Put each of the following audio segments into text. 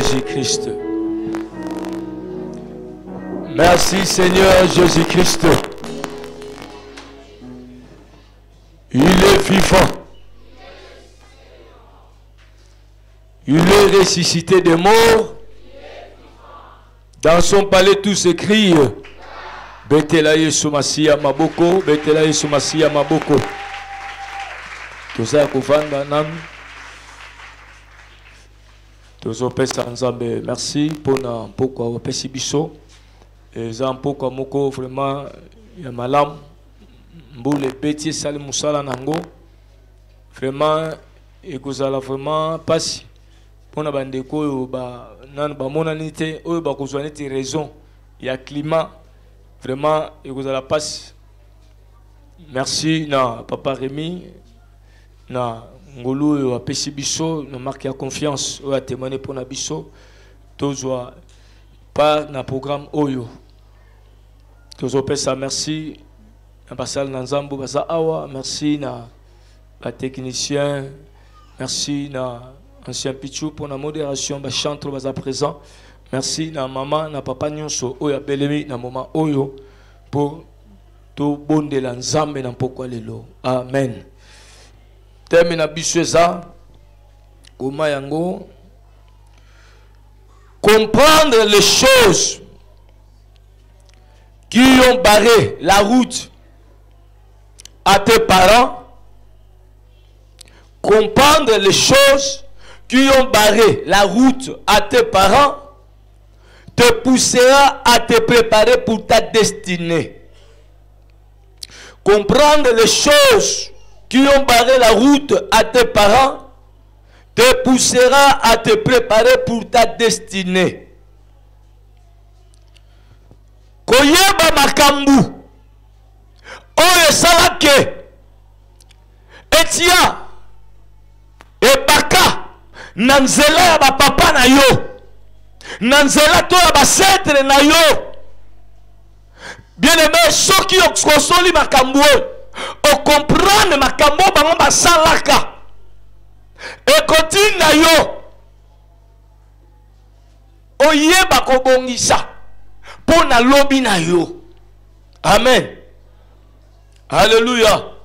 Jésus-Christ. Merci Seigneur Jésus-Christ. Il est vivant. Il est ressuscité des morts. Dans son palais tous écrits. Betela Yesu Masiya Maboko, Betela Yesu Masiya Maboko. Toza kovanda nam. Tozo pesa nzambe. Merci pour na poko wa pesi biso. Ezam poko moko vraiment ya malam. Mboule beti sali musala nango. Vraiment ekozala vraiment pasi. Pona bandeko oyo ba nan ba monanité oyo ba kozwa neti raison ya climat. Vraiment, il vous a la passe. Merci, na Papa Rémi, na Ngolu, à Pessi Bisso, na marque à confiance, à témoigner pour na Bisso, tous par na programme Oyo. Tous ça, merci, na Basal Nanzambo, Basa Awa, merci, na technicien, merci, na ancien Pichou pour la modération, ba chantre, Basa présent. Merci na maman, na papa nyonso oyo belemi na moment oyo pour to bonde la nzambe na pokwa lelo. Amen. Termina bisweza koma yango comprendre les choses qui ont barré la route à tes parents. Comprendre les choses qui ont barré la route à tes parents te poussera à te préparer pour ta destinée. Comprendre les choses qui ont barré la route à tes parents te poussera à te préparer pour ta destinée. Koyeba makambu oyo salake etia ebaka na nzela ya bapapa na yo. Nanzela to ya basetre na yo. Bien aimé, ceux qui ont consoli makambo o comprendre makambo bango basalaka et continue na yo oyeba kobongisa pour na lobi na yo. Amen. Alléluia.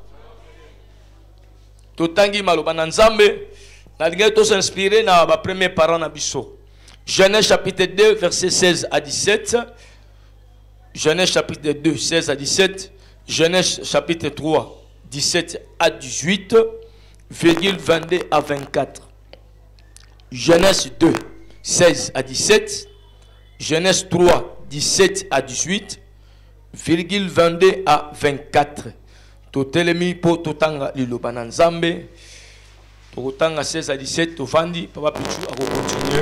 Totangi maloba na nzambe na linga to s'inspirer na ba premier parent na biso. Genèse chapitre 2, verset 16 à 17. Genèse chapitre 2, 16 à 17. Genèse chapitre 3, 17 à 18, virgule 22 à 24. Genèse 2, 16 à 17. Genèse 3, 17 à 18, virgule 22 à 24. Totelemi po totanga liloba na nzambe. Totanga 16 à 17, tovandi, Papa Pichou a continuer.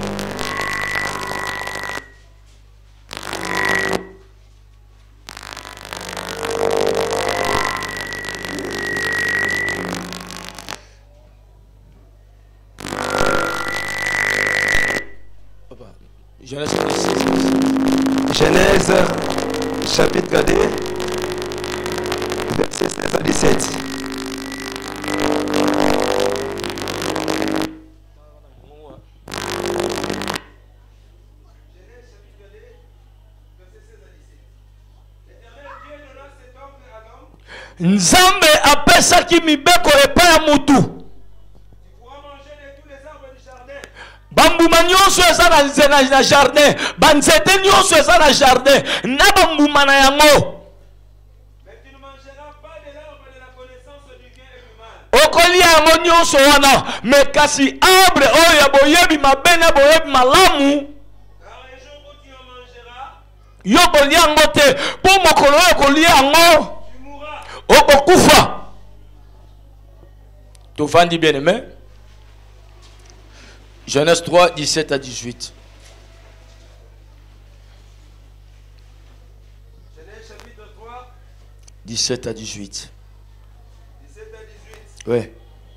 Genèse chapitre 2, verset 16 à 17. Nzambe apesaki mibeko epai ya mutu. Bambuma nyonso eza na jardin, banzete nyonso eza na jardin, na bambuma na yango. Mais tu ne mangeras pas de l'arbre de la connaissance du bien et du mal. Okolia yango nyonso wana, mais kasi arbre oyo ya boyebi mabe na boyebi malamu. Car un jour où tu en mangeras, Yo kolia yango te, po mokolo oyo kolia yango, tu mourras. okokufa. Tovandi bien aimé. Genèse 3, 17 à 18. Genèse chapitre 3, 17 à 18. 17 à 18. Ouais.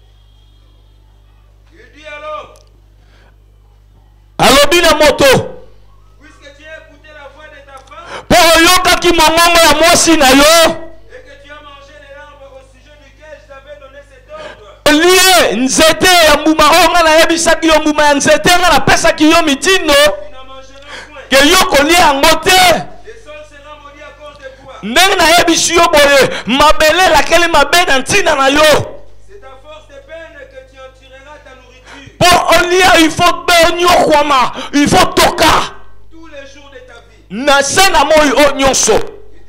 Il dit alors, Alobi na moto. puisque tu as écouté la voix de ta femme Po oyokaki mongongo ya mwasi na yo. et que tu as mangé de l'arbre au sujet duquel je t'avais donné cet ordre, Olie te nzete ya mbuma onga na yebisaki yo mbuma ya nzete nga na pesa ki yo mitindo ke yo kolia yango te ndenge na yebisi yo boye mabele lakeli mabe na ntina na yo pour olia il faut benyo kwama il faut toka na sana moi o nyonso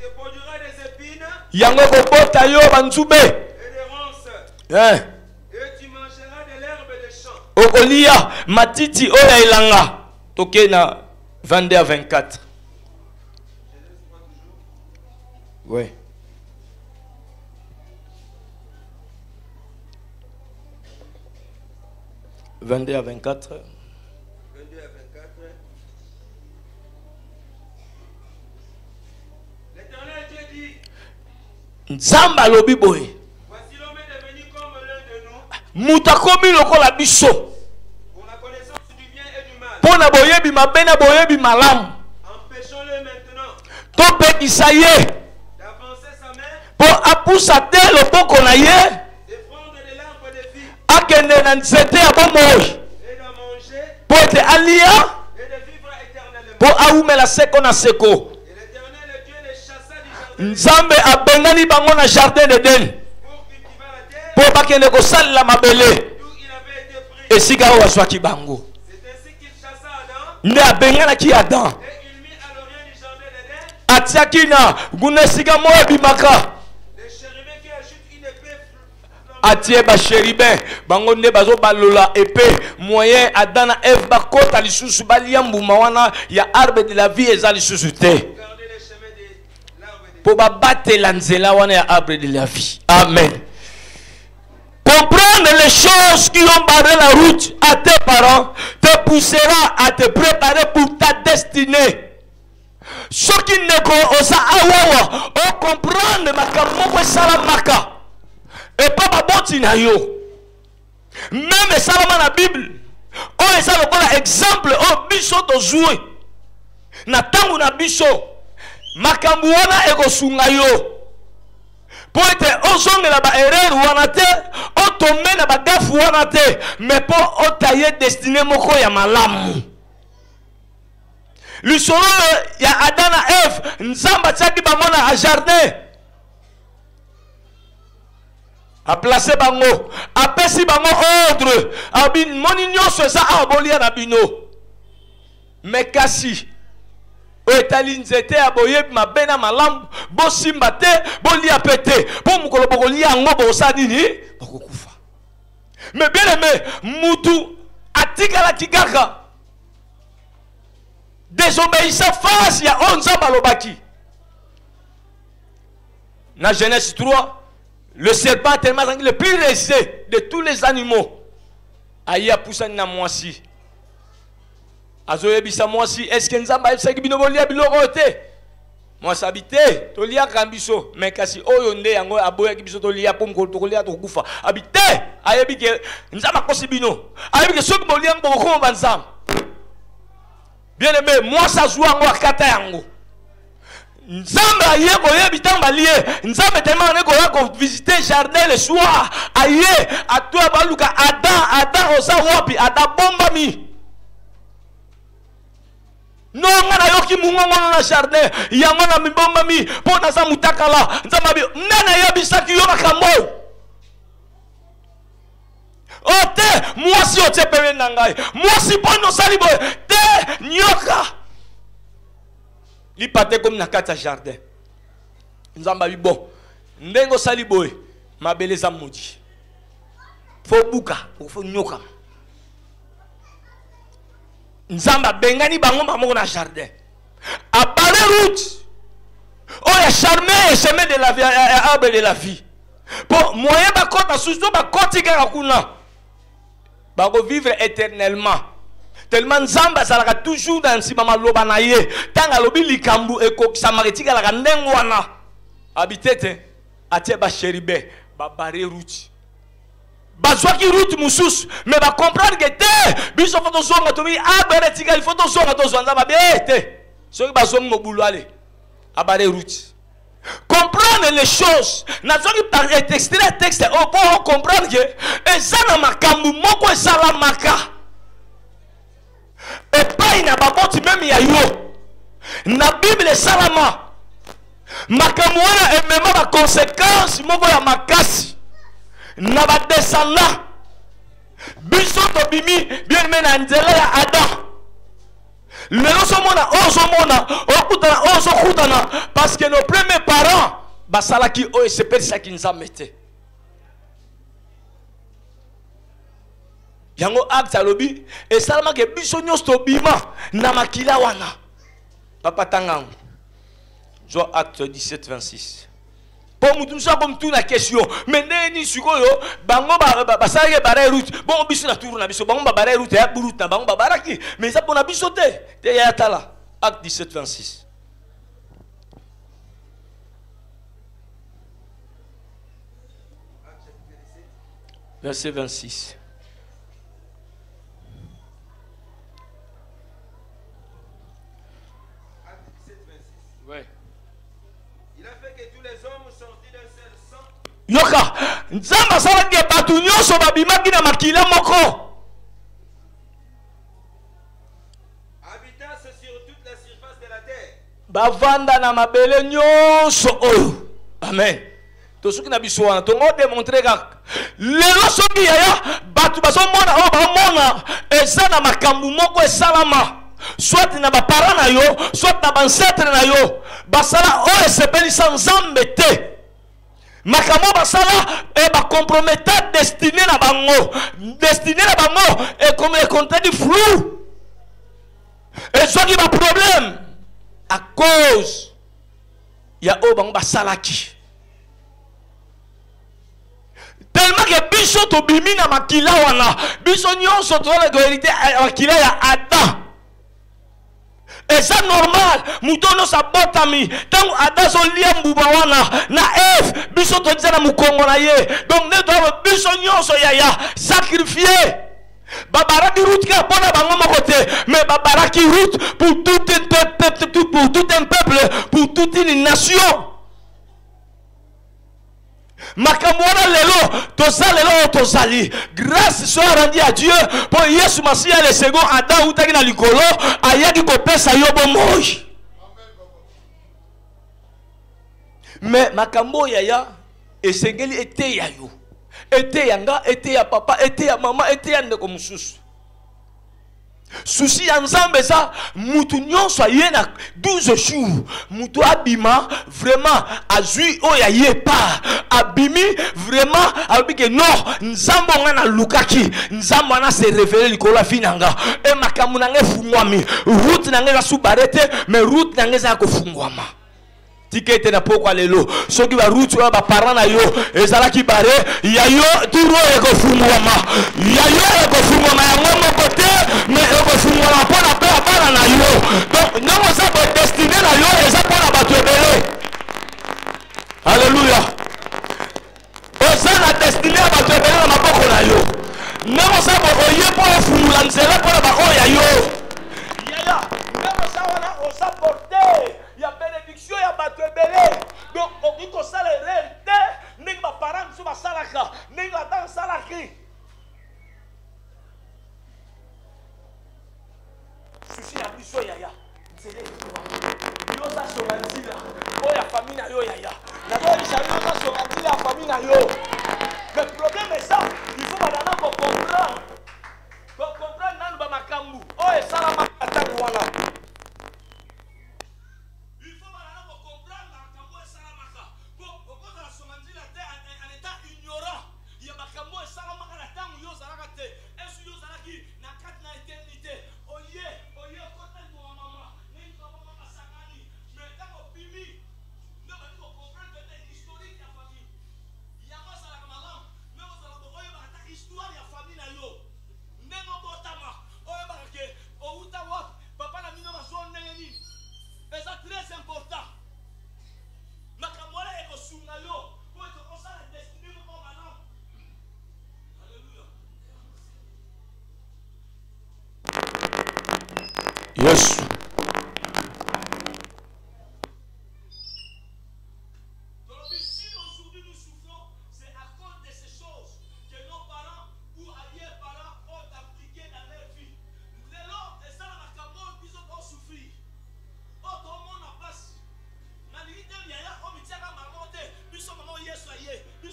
yango kobota yo banzube et tu mangeras de l'herbe des champs. Okolia matiti oya ilanga. Toke na 22 à 24. Ouais. « 22 à 24. » 22 à 24. L'Éternel Dieu dit, Nzamba lobi boye. voici l'homme est devenu comme l'un de nous, Mutakomi lokola biso. pour la connaissance du bien et du mal. Pona boyebi mabena boyebi malam. Empêchons-le maintenant Tope isaye. d'avancer sa main Po apusa te loboko na ye. et prendre de l'arbre de vie Akende na nzete ya bomoyi. et d'en manger Po ete alia. et de vivre éternellement. Po aumela seko na seko. Et l'Éternel Dieu les chassa du jardin Nzambe abengani bango na jardin d'Eden. pour cultiver la terre Po bakende kosalela mabele. d'où il avait été pris. Esika oyo azwaki bango. C'est ainsi qu'il chassa Adam Nde abenganaki Adam. et il mit à l'orient du jardin d'Éden Atiaki na nguna esika moyo ebimaka. les chérubins qui ajoutent une épée Atie basheribe bango nde bazobalola epée moyen Adam na Eve bakota lisusu balia mbuma wana ya arbre de la vie eza lisusu te garder les chemins de l'arbre de vie. po babatela nzela wana ya arbre de la vie. Amen. Comprendre les choses qui ont barré la route à tes parents te poussera à te préparer pour ta destinée. Ce qui ne osa awawa o comprendre makambo moko esalamaka epa baboti na yo même esalama na Bible oyo eza lokola exemple oyo biso tozwi na ntango na biso makambo wana ekosunga yo po ete ozongela baerreur wana te otombe na bagafu wana te mais po otaye destine moko ya malamu. Lisolo ya Adam na Eve nzamba atiaki bango na jardin a placé bango apesi bango ordre abi moni nyonso eza awa bolia na bino mais kasi etali nzete ya boyebi mabe na malamu bosimba te bolia pe te po mokolo bokolia yango bosala nini bakokufa. Mais bien aimé mutu atikalaki kaka désobéissant face ya onza balobaki. Na Genèse 3, le serpent tellement le plus rusé de tous les animaux. Aïe poussani na mwasi. Azoyebisa mwasi, est-ce que nzamba ebisaki bino bolia biloko te? Mwasi habite, tolia kambiso, mais kasi oyo nde yango aboyaki biso tolia po mokolo tokolia tokufa. Habite, ayebi ke nzamba kosi bino. Ayebi ke soki bolia ngo ko banzamba. Bien aimé, moi ça joue en moi kata yango. Nzambe aye koyebi tango balie. Nzambe tellement ne koya visiter jardin le soir. Aye atwa baluka Adam osa wapi Adam bombami. Non ngana yoki mungongo na jardin. Yango na mibombami po na sa mutakala. Nzambe nana yebisaki yo makambo. Ote, moi si ote pewe nangai. Moi si bono salibo te nyoka. Li pate comme na kata jardin. Nzamba bi bon. Ndengo salibo mabeleza modi. Fo buka, fo nyoka. Nzamba bengani bango mamoko na jardin. A balé route. Oh ya charmé et chemin de la vie, arbre de la vie. Pour moyen ba kota suso ba kotika kakuna. Bako vivre éternellement. Tellement nzamba salaka toujours dans si mama loba na ye. Tanga lobi likambu eko samaritika la ndengo wana. Habitete atie ba chéribe ba barre route. Bazwa ki route musus mais ba comprendre que te biso photo zonga to mi abere tika il photo zonga to zonga ba bete. Soki ba zonga mobulu ale. A barre route. comprendre les choses. Nazoki par extrait texte pour comprendre que ezana makambu moko esala maka. Et pas ina baboti même ya yo. Na Bible salama. Makambu wana emema ba conséquences moko ya makasi. Na ba descendant. Biso to bimi bien mena nzela ya Adam. Lelo somona ozomona okutana ozokutana parce que nos premiers parents basalaki o sepelisa kinzambe te. Yango acte alobi esalama ke biso nyonso tobima na makila wana. Papa tangang. Jo acte 17-26. Pour nous ça comme tout la question mais ndeni sikoyo bango basalaki bare route bon biso na tour na biso bango bare route ya route na bango baraki mais ça pour na biso te ya tala acte 17-26. Verset 26. Ouais. Il a fait que tous les hommes sortis d'un seul sang. Yoka, nzamba salaki batu nyonso babimaki na makila moko. Habitant sur toute la surface de la terre. Bavanda na mabele nyonso oyo. Amen. To soki na biso wana to ngo démontrer kaka. Lelo soki yaya batu bazomona o bamona eza na makambu moko esalama. Soit na ba parents na yo, soit na ba ancêtre na yo. Basala o esepelisa nzambe te. Makambo basala e ba compromettant destiné na bango. Destiné na bango et comme le contenu du flou. Et soki ba problème à cause ya o bango basalaki. Tellement que biso to bimi na makila wana, biso nyonso to la vérité makila ya Adam. Et ça normal, mutono sa botami, tango Adam so lia mbuba wana na Eve, biso to dizana mukongo na ye. Donc ne doit biso nyonso ya sacrifier. Babaraki route ka pona bango mokote, mais babaraki route pour tout un peuple, pour toute une nation. Makamwana lelo, toza lelo tozali. Grâce soit rendue à Dieu pour Yesu Masia le second Adam ou taki na likolo ayaki ko pesa yo bomoi. Mais makambo yaya esengeli ete ya yo. Ete yanga, ete ya papa, ete ya mama, ete ya ndeko mususu. Souci ya nzambe za mutu nyonso ye na 12 jours mutu abima vraiment azui oya ye pa abimi vraiment abike non nzambo nga na lukaki nzambo na se révéler likola finanga e makamu na nge fungwami route na nge za subarete mais route na nge za ko fungwama tikete na poko lelo soki ba route wa ba parents na yo ezala ki bare ya yo turo e ko fungwama ya yo e ko fungwama ya ngomo kote mais e ko fungwama pona pe abana na yo donc non ça ba destiné na yo eza pona ba tebele. Alléluia. Oza na destiné ba tebele na maboko na yo non ça ba oye po fungula nzela pona ba oya yo yaya non ça wana oza porter ya bénédiction ya bato ebele donc oki kosala réalité ndenge baparent biso basalaka ndenge ata basalaki susi na biso yaya nzela yo ozasoka nzila oyo ya famille na yo yaya nazoyebisa yo ozasoka nzila ya famille na yo mais problème eza il faut badana kocomprendre nanu bamakambu oyo esalamaka ntango wana. Yes.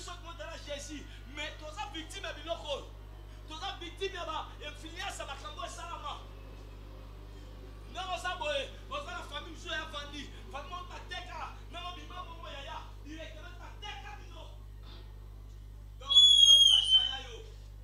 sorte de Jésus. Mais tu es victime de biloko. Tu es victime de l'influence de la cambo et salama. Non, on s'est boé. On a la famille qui a vendu. Famille qui a teka. Non, on bima momo yaya. Directement ta teka bino. Donc, l'autre la chaya yo.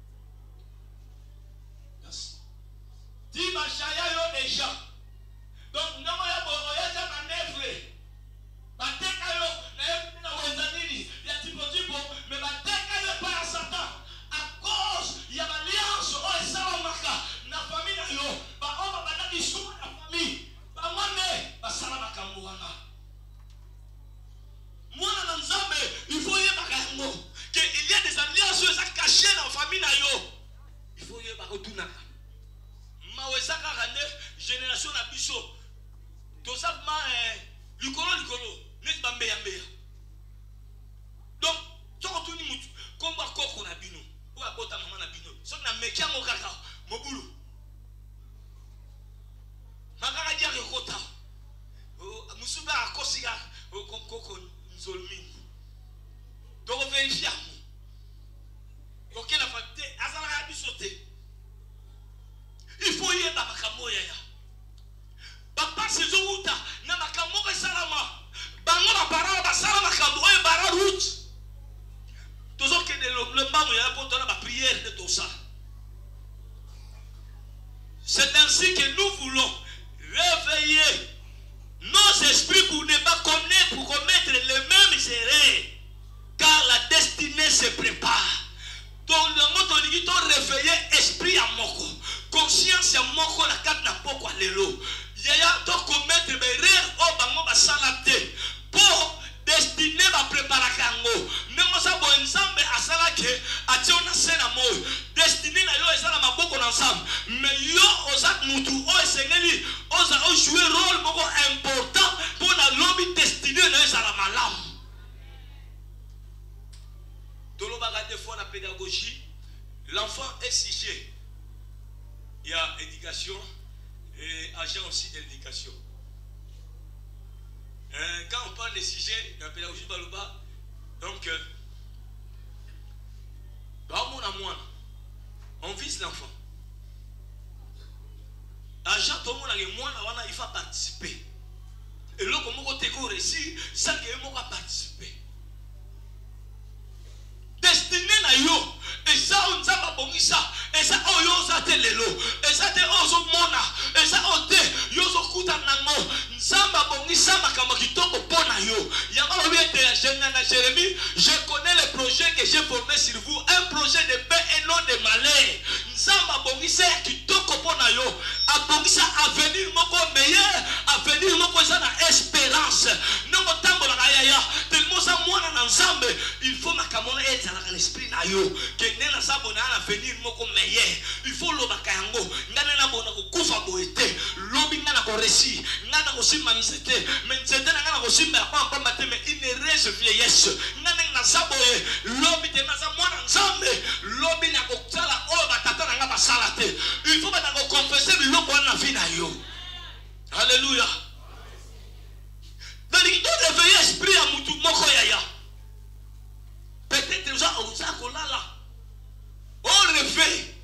Yes. Dis ma chaya yo déjà. Donc, non, on a boé. On a déjà manœuvré. Bateka yo. Na wenzanini. Ya tipo tipo. Mais bateka yo pas à Satan. À cause, il y a l'alliance. Oh, et ça, on marque. Na famille na yo. Ba on va battre sur la famille. Ba mane. Ba salama kambuana. Mwana na nzambe, il faut y avoir qu'il y a des alliances cachées dans la famille na yo. Il faut y avoir retourner. Mawezaka rane génération na biso. To savma likolo n'est pas meya. Donc, tu retournes mutu comme ba koko na bino. Ou abota maman na bino. So na mekia mo kaka mobulu. Makaka dia rekota. Musuba akosiga koko nzolmi. Donc vérifier. Donc la famille azala bisoté. Il faut y ba makambo ya. Papa sezoruta na makambo ka salama. Bango ba para ba salama makambo e bara route. Toujours que le mbamu ya pour donner la prière de tout ça. C'est ainsi que nous voulons réveiller nos esprits pour ne pas connaître, pour commettre les mêmes erreurs. Car la destinée se prépare. Donc, le mot réveiller esprit à moko, conscience à moko, la carte n'a pas quoi l'élo. Yaya, donc commettre des erreurs au bango basalate pour destiné va préparer kango. Nemo sa bo ensemble asala ke ationa sena mo. Destiné na yo esala maboko na ensemble. Mais yo ozak mutu o esengeli oza o jouer rôle moko important pour la lobby destiné na esala malam. Dolo baga des fois la pédagogie, l'enfant est sujet. Il y a éducation et agent aussi d'éducation. Quand on parle des sujets de la pédagogie Baluba, donc, on vise l'enfant. Agent, tout le monde il faut participer. Et là, comme on te réussi, ça que on va participer. Destiné na yo, et ça on s'en va bongisa, et ça on yo ça te lelo, et ça te ozo mona, et ça on te yo zo kuta nango, nzamba bongisa makamba kitoko pona yo. Yama bien de Jérémie, je connais le projet que j'ai formé sur vous, un projet de paix et non de malheur. Nzamba bongisa kitoko pona yo, a bongisa avenir moko meilleur, avenir moko ça na espérance. Non motambo la yaya, tellement ça mona na nzambe, il faut makamona être dans l'esprit na yo que nena sabona na venir moko meilleur. Il faut lo bakayango ngana na bona ko kufa boete lobi ngana ko resi ngana ko simba nsete mais nsete ngana ko simba pa mate mais une rese vieillesse ngana na saboye lobi te na sa mwana nzambe lobi na ko tsala o batata na ngaba salate. Il faut bana ko confesser biloko na vie na yo. Alléluia. Donc il doit réveiller esprit à mutu moko yaya. Peut-être déjà on s'est collé là. On réveille.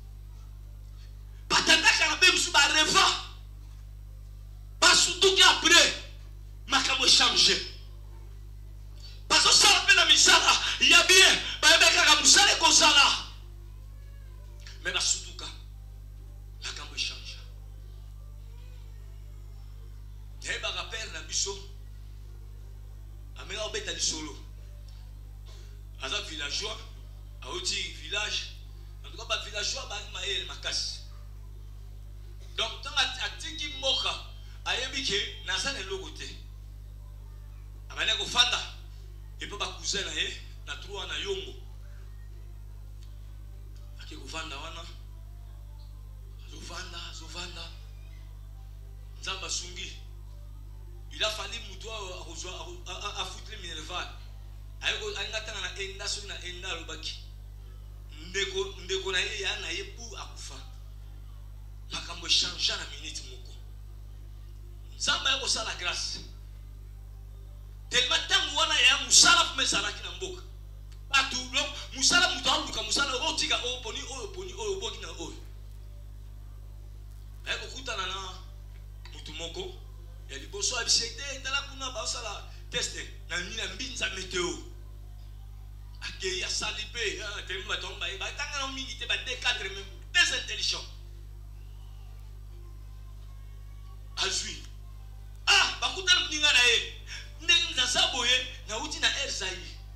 Patata kanabem sous ba reva. Pas surtout qu'après makamo changer. Parce que ça fait la misala, il y a bien, ba beka ka musala ko sala. Mais na surtout ka makamo changer. Et ba rappel na biso. Amela obeta di solo. Azak villageois, a outi village, en tout cas, pas villageois, il ma casse. Donc, tant que tu moka, a yébike, n'a pas de logoté. A mané ko fanda, et pas cousin na trois na yongo. A ke ko fanda wana, zovanda, nzamba sungi. Il a fallu moutoua à foutre les minerval. Ayo angatanga na enda so na enda lobaki ndeko na ye ya na ye pour akufa makambo changer na minute moko nzamba yako sala grâce tellement tangu wana ya musala pour mesala ki na mboka musala mutu aluka musala otika oponi oyo bokina oyo eko kutana na mutu moko ya liboso abisete tala kuna basala teste na mina mbinza meteo akei asalipe temba tomba ba tanga no mingi te ba D4 même très intelligent azui bakutana mninga na ye ndenge nzasaboye na uti na Erzai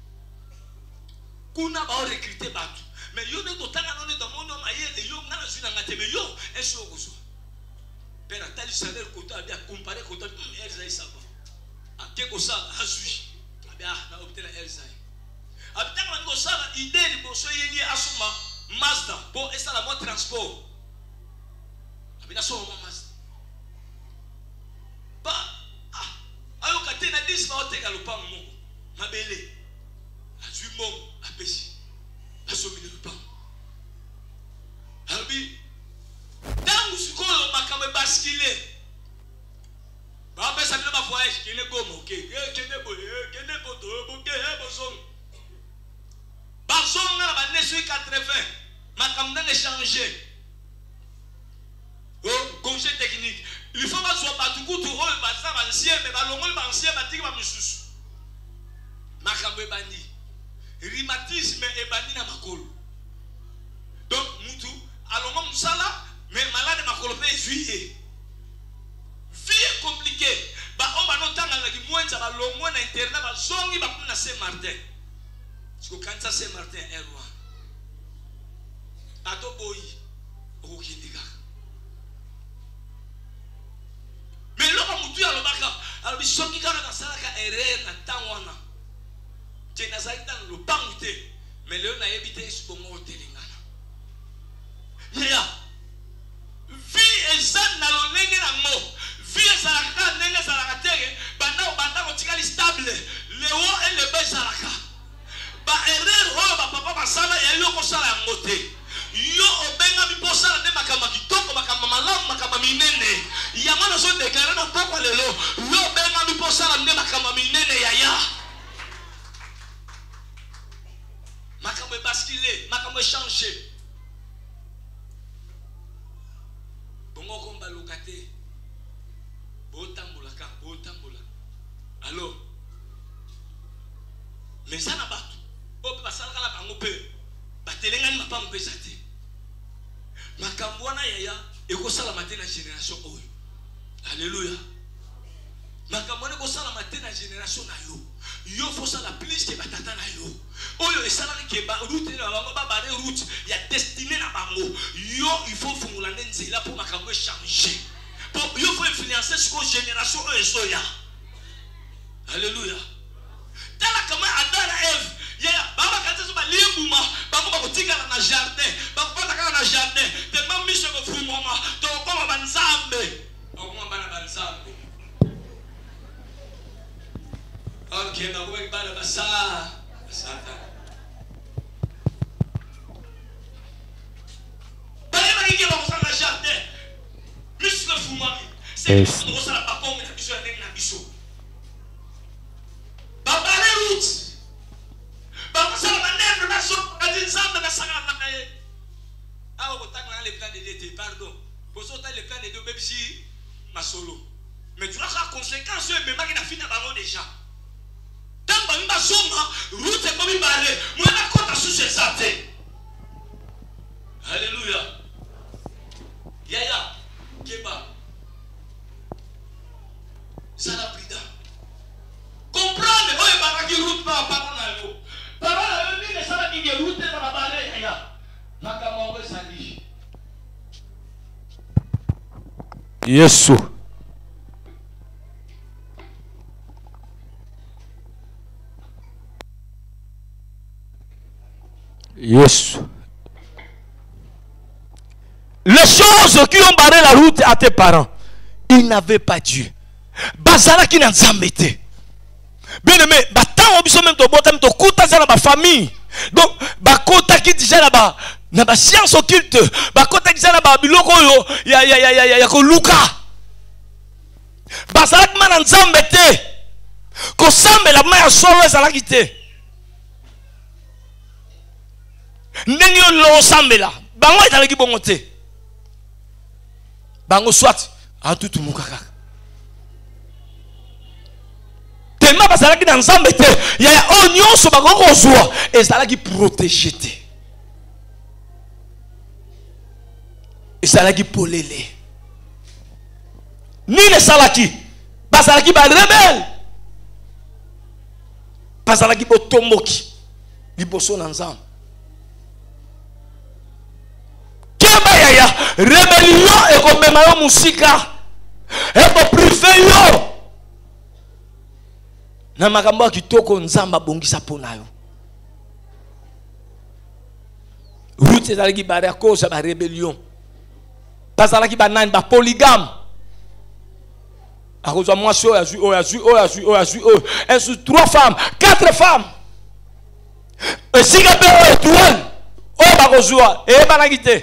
kuna ba recruter batu mais yo ne totanga no ne domono mayele yo ngana zuna ngate mais yo eso okuso pera tali salaire kota bien comparer kota Erzai saba akeko sa azui abia na obtena Erzai abitanga ngo sala idée liboso yeli asuma Mazda po esala mo transport abina so mo Mazda ba ayo katena 10 ba oteka lupango moko mabele azui mo apesi asomi lupango abi tangu sikolo makame baskile ba pesa bino ba voyage kene gomo ke kene boye kene boto boke bosong basong na ba nesu 80 makam na changer congé technique il faut pas soit batukutu oyo basa bancien mais balongoli bancien batiki ba misusu makambo ebandi rhumatisme ebandi na makolo donc mutu alongo musala mais malade makolo pe juillet vie compliquée ba on ba no tanga na kimwenza balongwe na internet bazongi bakuna na Saint Martin siko kanisa Saint Martin erwa ato boyi okindika mais loko mutu ya lobaka albisoki kana na salaka erreur na tangwana tena zaita no pangute mais leo na yebite isibongo telingana ya vie ezan na lonenge na mo vie salaka nenge salaka tege banda ko tikali stable leo ele be salaka ba erreur ho ba papa basala ya yo ko sala ngote yo obenga biposala ne makama kitoko makama malamu makama minene ya mwana so déclarer na poko lelo yo obenga biposala ne makama minene ya makama basculer makama changer bongo komba lokate botambola alors mais ça na batu ope basala kala bango pe batelengani mapambo pe sate makambo wana yaya ekosala mate na génération oyo alléluia makambo wana ekosala mate na génération na yo faut ça la plus que batata na yo oyo esala ke ba route na bango ba bare route ya destiné na bango yo il faut fungula nzela pour makambo changer pour yo faut influencer sur génération oyo soya alléluia tala kama adana Eve ya baba kanza so ba limbuma bango ba kotika na jardin ba kopata kana na jardin tellement mise ko fumoma to koma banzambe okoma bana banzambe okay na ko bana basa sata bale ba ngi ba ko na jardin mise ko fumoma c'est ko sala pa ko na biso na biso baba le route baba sala manèvre na so kadin samba na sanga na ye awo ko tanga le plan de Dieu pardon pour ça le plan de Dieu même si masolo mais tu as la conséquence mais ma na fina bango déjà tant ba mba soma route ko mi bale mo na kota sous ces santé alléluia yaya keba sala prida comprendre oye baraki route pa na yo para ni ne sala ki route na bale yaya makama we sali Yesu Yesu. Les choses qui ont barré la route à tes parents, ils n'avaient pas Dieu. Bazala qui n'a jamais été. Bien aimé, tant obiso même to botam to kuta za na famille. Donc bakota qui déjà là-bas na ba science occulte, bakota déjà là-bas biloko yo ya ko luka. Bazala qui na nzambe te. Ko sambe la ma ya solo ezala kite. ndenge yo lo sambela bango ezalaki bongo te bango soit atutu mukaka tellement bazalaki na nzambe te ya oyo nyonso bakoko kozwa ezalaki protégé te ezalaki polele nini esalaki bazalaki barebele bazalaki botomboki liboso na nzambe kemba yaya rebellion ekomema yo musika ekoprive yo na makambo ya kitoko nzambe abongisa mpona yo Ruth ezalaki bare à cause ya rebellion bazalaki banani polygame à cause de moi un sur 3 femmes 4 femmes et si quelqu'un est étoile oh bakozwa et banaki te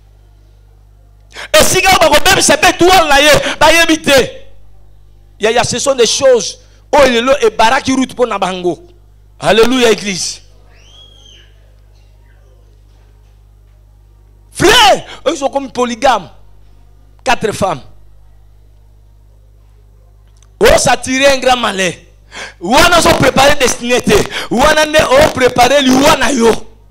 et si quelqu'un c'est pas étoile na ye ba yebite ya ce sont des choses oh lelo et baraki route pour na bango. Alléluia église. Frère, ils sont comme polygames 4 femmes. Oh, ça tirait un grand malheur. Ou on a préparé destiné. Ou on a préparé l'Iwanayo.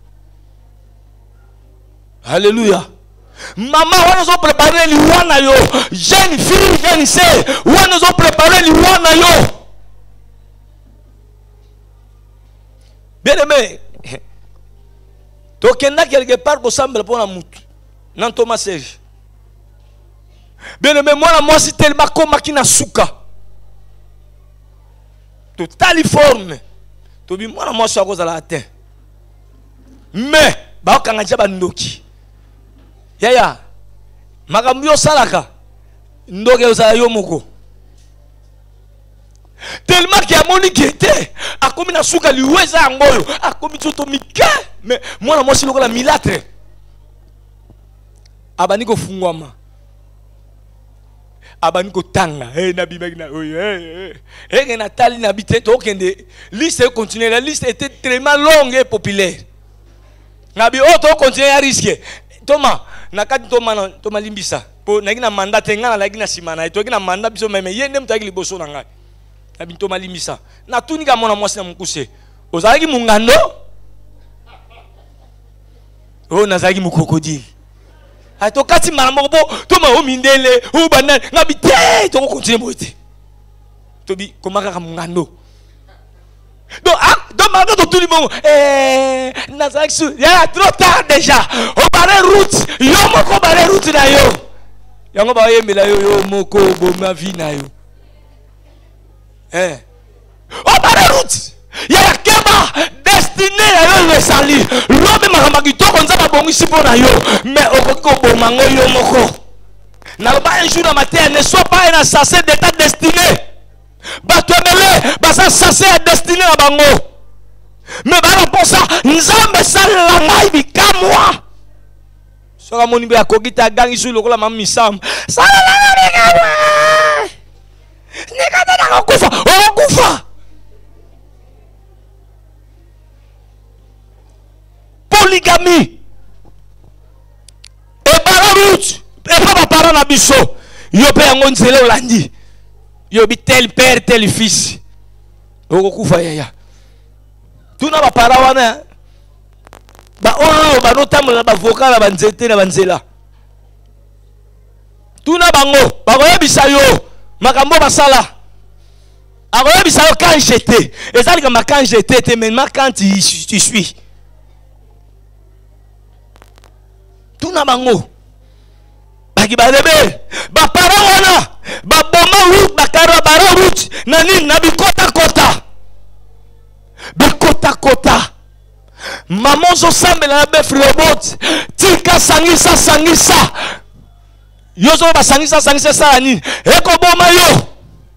Alléluia. Maman, on a préparé l'Iwanayo. Jeune fille, jeune sœur. Ou on a préparé l'Iwanayo. Bien aimé. Donc, il y a quelque part qui semble pour la moute. Dans Thomas Serge. Bien aimé, moi, c'est tellement comme qui n'a souka. Totaliforme. To bi mwana mwasi akoza la atteint. Mais ba kanga jaba ndoki. Yaya. Makambo yo salaka. Ndoke osala yo moko. Tellement qu'il a moni qui était a komi na suka liweza ngoyo a komi toto mike mais mwana mwasi lokola milatre. Abani ko fungwama. Abani ko tanga na bimaki na oyo na tali na bité to kende liste continue la liste était tellement longue et populaire ngabi o to continue à risquer Thomas na kati Thomas limbisa po na kina mandat tenga na kina simana to kina mandat biso meme yende mutaki liboso na ngai na bi Thomas limbisa na tunika mona mwasi na mukuse ozalaki mungando o nazalaki mukokodili to kati malambo bo to ma omindele o banane ngabi te to continue boite to bi komaka mungando donc malgré tout le monde nazaki ya trop tard déjà o bare route yo moko bare route na yo yango ba yemela yo moko bo ma vie na yo o bare route ya keba destiné à le sali l'homme makamba kitoko nzaba bongisi pona yo mais okoko bomango yo moko na ba un jour dans matin ne sois pas un assassin de ta destinée batomele basa assassin à destinée na bango mais bana pour ça nzambe sala ngai bikamwa soka moni be akogita gangi sur lokola mamisam sala ngai bikamwa nekata na okufa polygamie et barout et pas parents na biso yo pe yango nzele olandi yo bi tel père tel fils okufa yaya tuna ba parents wana ba oyo ba notambola ba vocal na banzete na banzela tuna bango ba koyebisa yo makambo basala akoyebisa yo quand j'étais et ça comme quand j'étais maintenant quand tu suis tuna bango baki barebe ba para wana ba boma route ba kara bara route nani na bikota kota maman zo sambela na bef robot tika sangisa yo zo ba sangisa sala nini eko boma yo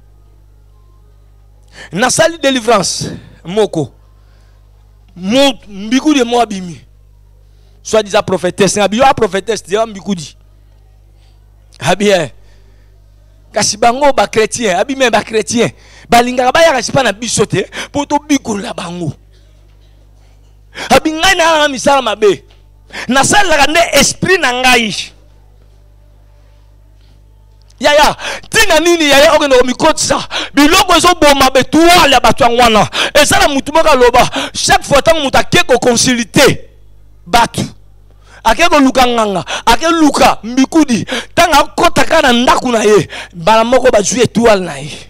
na sali délivrance moko mbiku de mo abimi soit disant prophétesse ngabi yo prophétesse dia mbikudi habien kasi bango ba chrétien abi même ba chrétien balingaka ba yaka sipa na biso te poto bikula bango abi ngai na misala mabe nasalaka nde esprit na ngai yaya tina nini yaya okende komikotisa biloko ezoboma betuale ya bato yango wana ezala mutu moko aloba chaque fois ntango moto ake koconsulite bato ake koluka nganga ake luka mbikudi ntango akota kaka na ndako na ye mbala moko bazwi etuale na ye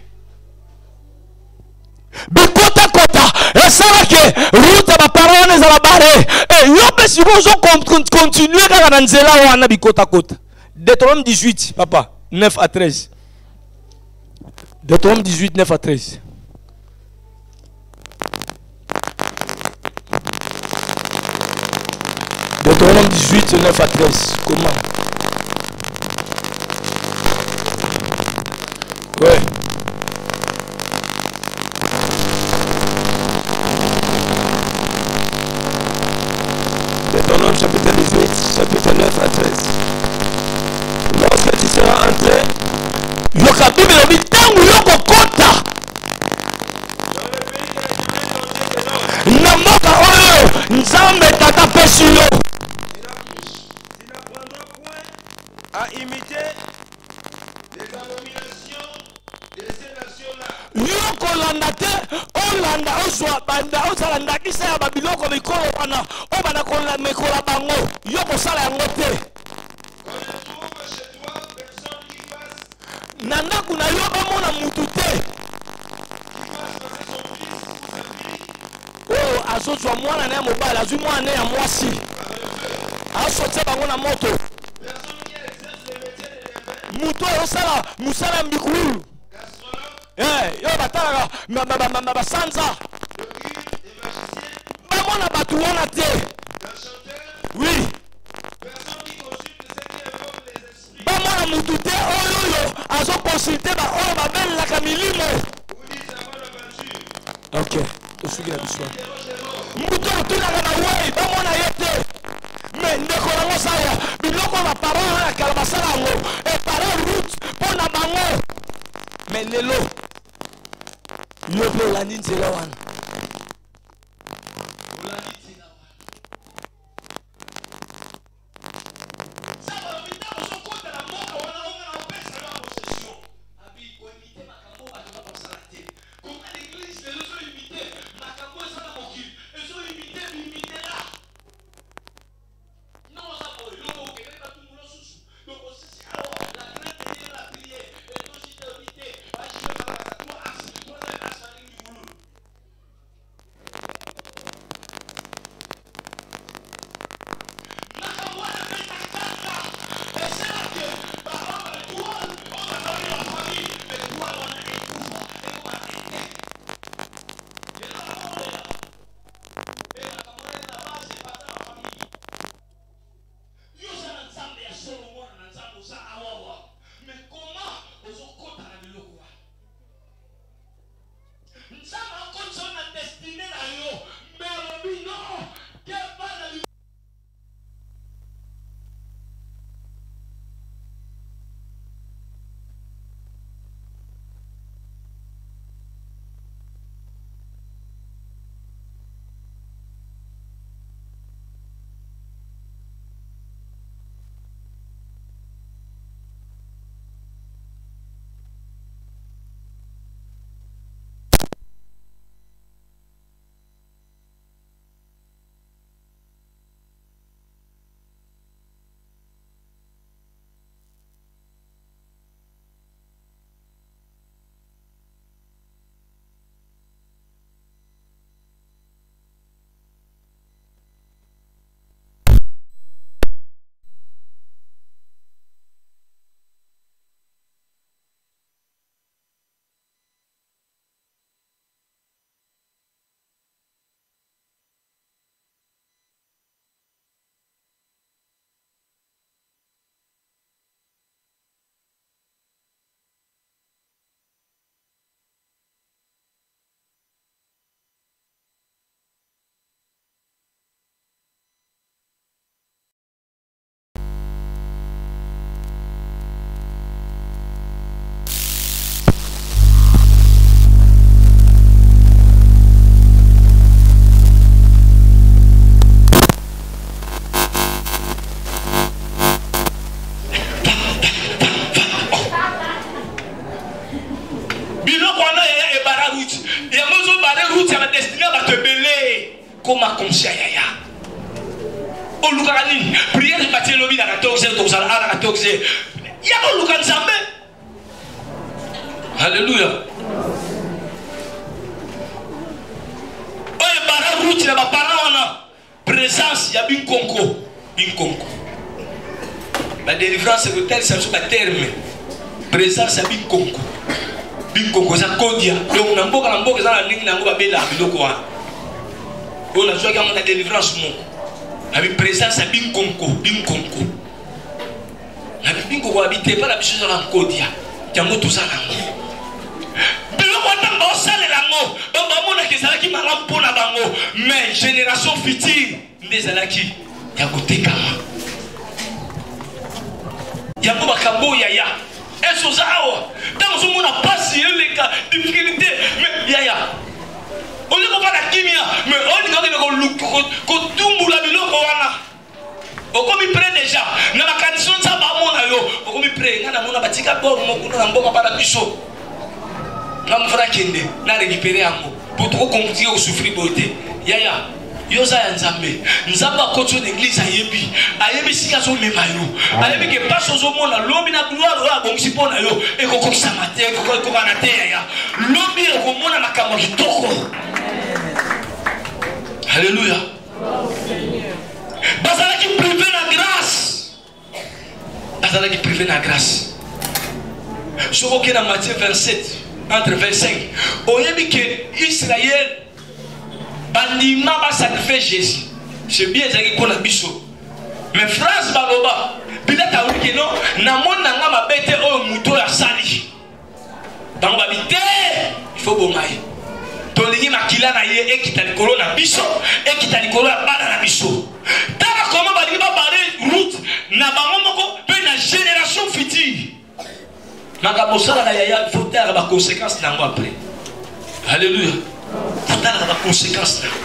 bikotakota esalake route ya bapara wana ezala bare yo mpe sikoyo ozokontinue kaka na nzela wana bikotakota. Deutéronome 18 papa 9 à 13. Deutéronome 18 9 à 13. Deutéronome 18 9 à 13. Comment? Ouais. Deutéronome chapitre 18, chapitre 9 à 13. Lorsque tu seras entré, yoka Bible lobi tangu yoko kota na mboka oyo nzambe tata pesi yo à imiter les abominations de ces nations-là. yoko landa te olanda ozwa banda ozala ndakisa ya babiloko mikolo wana obana kola bango yoko sala yango te. Na ndako na yo bamona mutu te oyo azozwa mwana na ya mobali azwi mwana ne ya mwasi azotia bango na moto mutu oyo osala mosala ya mikulu yo batalaka basanza bamona bato wana te. Oui bamona mutu te oyo azokonsulte baoyo babelelaka milimo. Ok tosuki na biso mutu otunaka na wei bamona ye te me ndeko yango saya biloko baparo oyo na kala basala yango epare route mpo na bango me lelo yo mpe olandi nzela wana okoma conscient yaya oluka nini prière batie lobi na 14 tozala na 14 ya oluka nzambe. Alléluia. Oye bara route na ba parents wana présence ya binkonko la délivrance est telle ça sur la terme présence ya binkonko za kodia donc na mboka za na ningi na ngo ba bela biloko wana on a joué comme la délivrance mon avec présence ya binkonko na binkonko habité pas la biso na kodia yango tout ça nango biloko ntango osalela ngo bamona kezalaki malamu mpona bango mais génération future nde ezalaki ya kotekama yango makambo yaya esoza awa ntango ozomona pasi eleka difficulté mais yaya olingo kaka kimia mais olingakende kotumbula biloko wana okomi prêt déjà na makandiso nzambe amona yo okomi prêt nga namona batika bor mokuna na mboka bana biso nga mfra kende na récupérer yango pour tokokomplike kosouffrir boye te yaya yo za ya nzambe akoti yo na église ayebi sika azomema yo ayebi ke mpasi ozomona lobi na gloire oyo abongisi mpo na yo ekokokisama te ekokana te yaya lobi ekomona makambo ya kitoko. Alléluia. Bazalaki privé na grâce sokoke na Matthieu 27 entre 25 oyebi ke Israël bandima basacrifier Jésus c'est bien ezalaki mpona biso mais phrase baloba peut-être aoki ke non namona nga mabe te oyo moto oyo asali bango babi te il faut boma ye tolingi makila na ye ekita likolo na biso ekita likolo ya bana na biso tala koma balingi babare route na bango moko mpe na génération future makambo osalaka yaya il faut tala baconséquence nango après. Alléluia. Faut tala baconséquence nango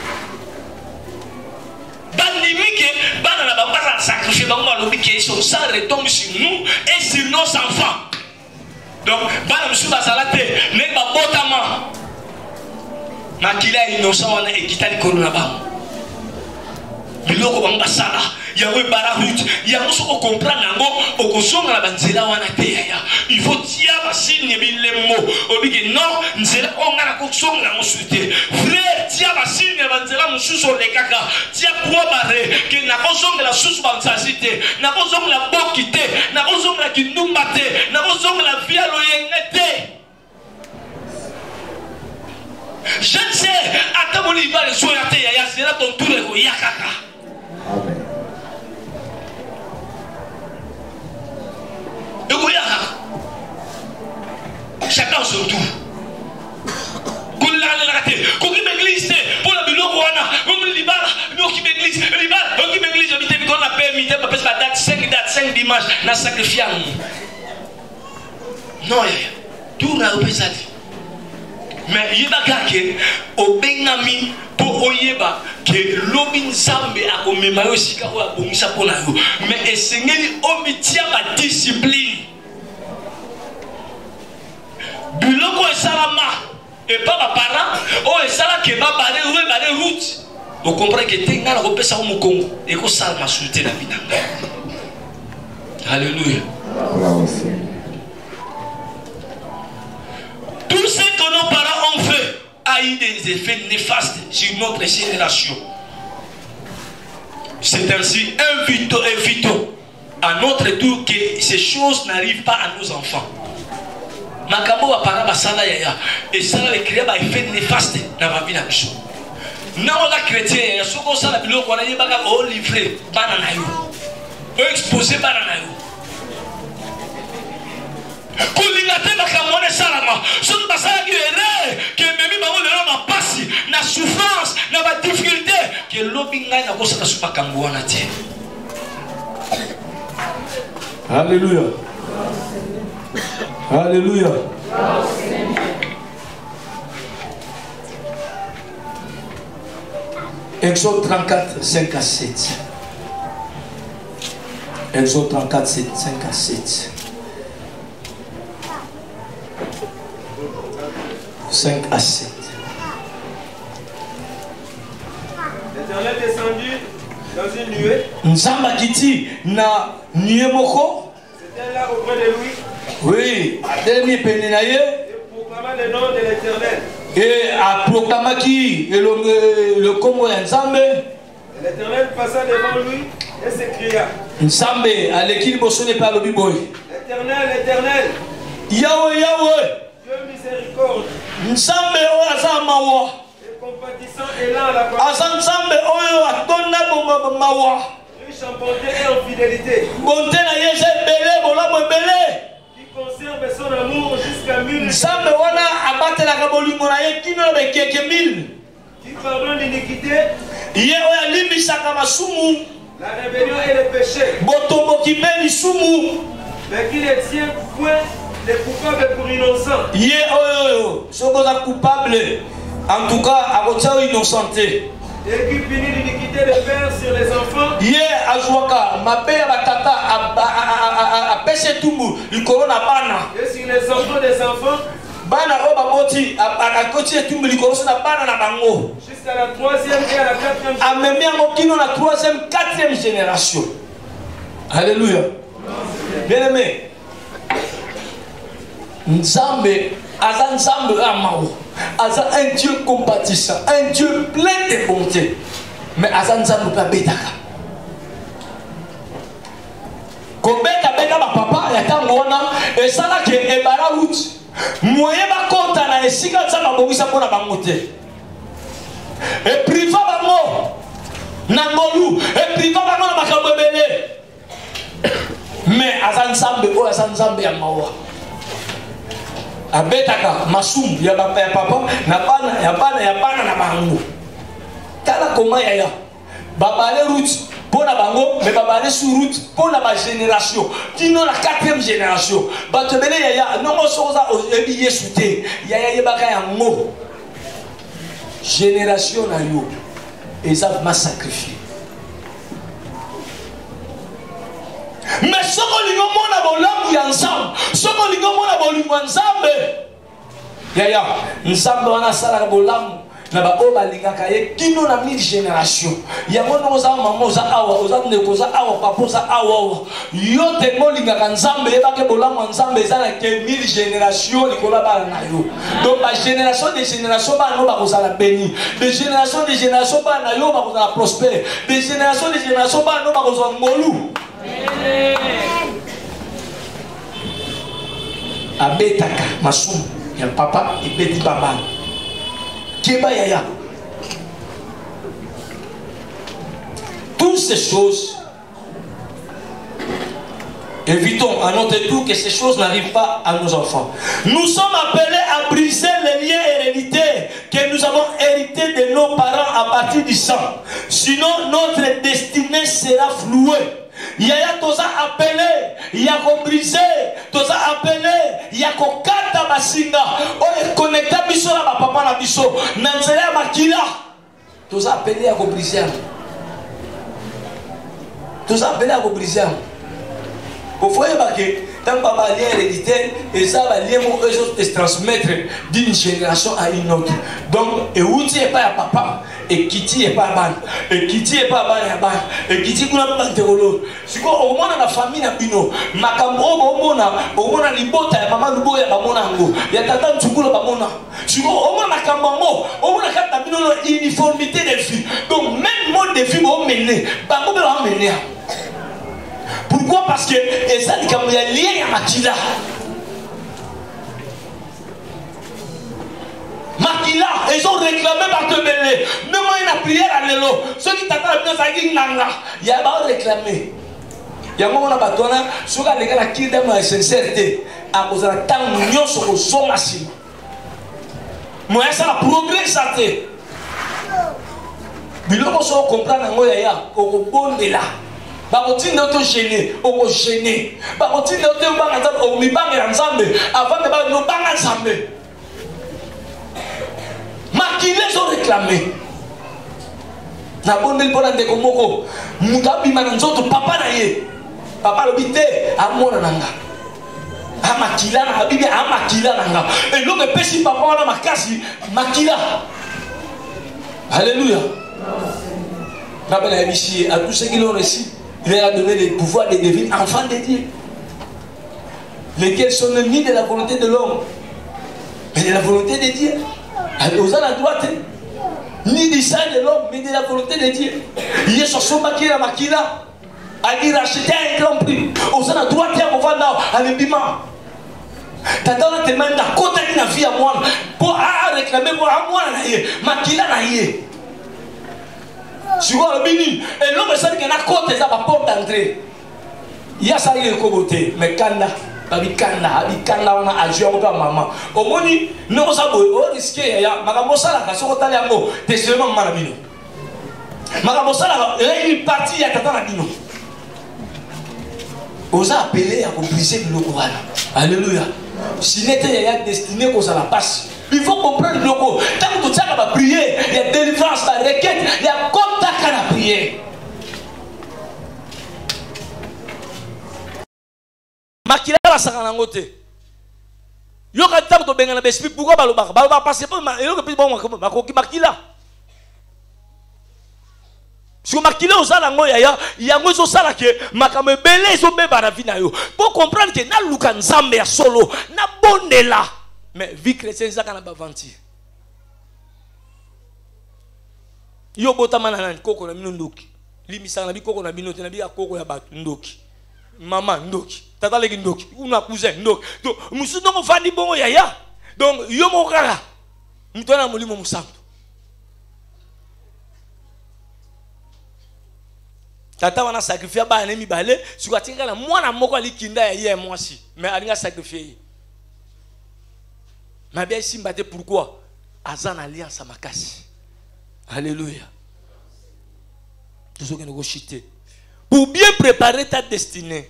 bandimike bana na bango bazala sacrifier bango balobi ke ça retombe sur nous et sur nos enfants donc bana mosusu bazala te ndenge babotama makila ya innocent wana ekita likolo na bango biloko bango basala yango ebara route yango soki okomprendre yango okozonga na banzela wana te yaya il faut tia basine bilemo obike non nzela oyo nga nakosonga yango su te frère tia basine ya banzela mosusu olekaka tia kwa bare ke nakozongela susu banzasi te nakozongela boki te nakozongela kindumba te nakozongela via loyenge te. Je ne sais, à ta mon il va les soins à terre, c'est là ton tour de yakaka. Chacun son tour. Qu'on m'église, pour la bilo wana, comme le libara, nous qui m'église, libara, qui m'église, je m'étais qu'on a permis, pas parce que la date 5 dimanches, n'a sacrifié. Non, tout n'a pas ça. Mais yeba kake obengami po oyeba ke lobi nzambe akomema yo sika oyo abongisa mpona yo mais esengeli omitia ba discipline biloko esalama epa baparent oyo esalaka babale route okomprendre ke te ngai nakopesa yo mokongo ekosalama sulu te na vi na ngai. Alléluia. Tout ce que nos parents ont fait a eu des effets néfastes sur notre génération. C'est ainsi, invitons à notre tour que ces choses n'arrivent pas à nos enfants. Makambo wa para basala yaya et ça les créer ba effet néfaste dans la vie na biso. Na ola chrétien ya soko sala biloko wana yebaka o livrer bana na yo. O exposer bana na yo. Kolingate makamone salama soki basalaki ere ke memi bango lelo na pasi na souffrance na ba difficulté ke lobi ngai na kosala su makambo wana te. Alléluia. Alléluia. Exode 34, 5 à 7. Exode 34, 5 à 7. 5 à 7. L'Éternel descendu dans une nuée. Nzamba kiti na nuée moko. C'était là auprès de lui. Oui, atelemi pene na ye. Et proclama le nom de l'Éternel. Et a proclamaki le kombo ya Nzambe. L'Éternel passa devant lui et s'écria. Nzambe aleki liboso ne pa lobi boy. L'Éternel, l'Éternel. Yahweh, Yahweh. Dieu miséricorde. Nzambe oyo aza mawa. Et compatissant et lent à la parole. Aza Nzambe oyo atonda mawa. Riche en bonté et en fidélité. Bonté na ye eza ebele, bolamu ebele. Qui conserve son amour jusqu'à 1000. Nzambe wana abatelaka bolingo na ye kino na bekeke 1000. Qui pardonne l'iniquité, Ye oyo alimbisaka masumu. la rébellion et le péché. Botomboki mpe lisumu. Mais qui ne tient point les coupables pour innocents. Ye oyo soki oza coupable, en tout cas akotia oyo innocenté. Et qui punit l'iniquité des pères sur les enfants. Ye azwaka mabe ya batata apesi etumbu likolo na bana. Et sur les enfants des enfants. Bana oyo baboti akoti etumbu likolo so na bana na bango. Jusqu'à la 3e et à la 4e. Amemi yango kino na 3e, 4e génération. Alléluia. Bien aimé. Nzambe aza Nzambe amawo. Aza un Dieu compatissant, un Dieu plein de bonté. Mais aza Nzambe pa betaka. Kobeta beta ba papa ya tango wana esala ke ebala route. Moye ba konta na esika Nzambe bongisa pona bango te. Et priva bango na ngolu, et priva bango na makambo ebele. Mais aza Nzambe oyo aza Nzambe ya mawa. Abetaka masumu ya papa na bana na bango. Tala koma yaya babale route pour na bango, mais babale sur route pour na ba génération. Kino la 4e génération. Batebele yaya non soza ebi yesute. Yaya yebaka yango. Génération na yo eza ma sacrifié. Mais ce qu'on lui demande à bolambu ensemble, ce qu'on lui demande à bolambu ensemble, yaya, ensemble on a ça la bolambu, na ba oba lingaka ye kino na 1000 générations. Yango no za maman za awa, oza ndeko za awa, papa za awa. Yo te mo lingaka ensemble e ba ke bolambu ensemble za na ke 1000 générations likola ba na yo. Donc ba génération de génération ba no ba ko la béni, de génération ba na yo ba ko la prospère, de génération ba no ba ko za ngolu. Abetaka masumu ya papa ebeti baba keba yaya. Toutes ces choses, évitons à notre tour que ces choses n'arrivent pas à nos enfants. Nous sommes appelés à briser les liens héréditaires que nous avons hérités de nos parents à partir du sang. Sinon notre destinée sera flouée. Yaya toza appelé, yako brisé, toza appelé, yako kata basinga, oye connecta biso na ba papa na biso, nanzela makila, toza appelé yako brisé, toza appelé yako brisé. Vous voyez que tant papa lien héréditaire et ça va lien mon se transmettre d'une génération à une autre. Donc et outi est pas à papa et kiti est pas à ban et kiti est pas à ban à ban et kiti kuna pas terolo. Si quoi au moins dans la famille na bino makambo au moins libota ya mama lubo ya bamona ngo ya tata ntukula bamona. Si quoi au moins makambo mo au moins kata bino uniformité de vie. Donc même mode de vie au mener bango ba mener. Pourquoi? Parce que ça dit qu'il y a lien à Makila. Makila, ils ont réclamé par te mêler. Même une prière à l'élo. Ceux qui t'attendent bien, ça dit nanga. Il y a pas réclamé. Il y a un moment où on a ceux qui ont qui dans la sincérité. À cause de la temps nous sur le son machine. Moi ça la progrès ça t'est. Biloko so comprendre ngo yaya ko bondela. Bakotine auto gêné, au gêné. Bakotine auto banga nzambe, au mibanga nzambe, avant de ba no banga nzambe. Makile ont réclamé. Na bondel pona ndeko moko, mudabi mananzoto papa na ye. Papa lobite amona nanga. Amakila na bibi amakila nanga. Et l'homme pesi papa na makasi makila. Alléluia. À tous ceux qui l'ont reçu, il leur a donné le pouvoir de devenir enfants de Dieu. Lesquels sont ni de la volonté de l'homme, mais de la volonté de Dieu. Aux à la droite, ni du sang de l'homme, mais de la volonté de Dieu. Il y a son makila makila, à dire acheter un grand prix. Aux à la droite, il y a un vendre à l'ébima. Tata on a demandé à côté de la vie à moi pour réclamer pour à moi makila naïe. Si vous avez et l'homme sait qu'il y a un côté ça va porte d'entrée. Il y a ça il est coboté, mais kanda. Abikanda on a agi en maman. Au moni, non ça au risqué ya makamosala ka soko tali yango testament manabino. Makamosala une partie ya tata na bino. Osa appelé à briser le Coran. Alléluia. Si n'était ya destiné qu'on ça la passe. Il faut comprendre le logo. Tant que tout ça va prier, il y a délivrance, la requête, il y a contact à la prière. Makila la saranangote. Yo ka tam to benga na bespi pourquoi baloba passer pas yo ke bon makoki makila. Si makila osala ngo ya yango zo sala ke makame belé zo beba na vie na yo. Pour comprendre que na luka nzambe ya solo na bondela. Mais vie chrétienne ça kana ba venti. Yo botama na koko na minondoki. Limisa na bi koko na binote na bi koko ya batu ndoki. Maman ndoki tata leki ndoki una cousin ndoki donc musu ndongo vandi bongo yaya donc yo mokara mutona molimo musantu tata wana sacrifier ba na mibale siko atinga na mwana moko alikinda ya ye mwasi mais alinga sacrifier ma bien simba te pourquoi azan alliance à makasi. Alléluia. Tout ce que nous chiter. Pour bien préparer ta destinée,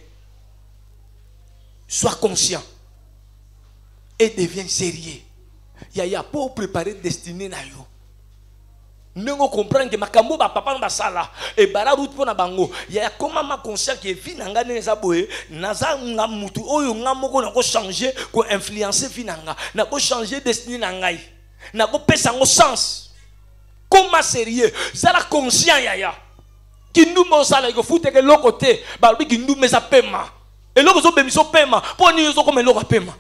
sois conscient et deviens sérieux. Il y a pour préparer destinée na yo. Nengo comprendre que makambo ba papa na sala et bara route pour na bango. Il y a comment ma conscient que vie nanga neza boye naza nga mutu oyo nga moko na ko changer ko influencer vie nanga na ko changer destinée na ngai na ko pesa ngo sens. Comment sérieux ça la conscient yaya. Kindumo sala iko fute ke lokote ba bi kindume sa pema et loko zo bemiso pema po ni zo comme loko pema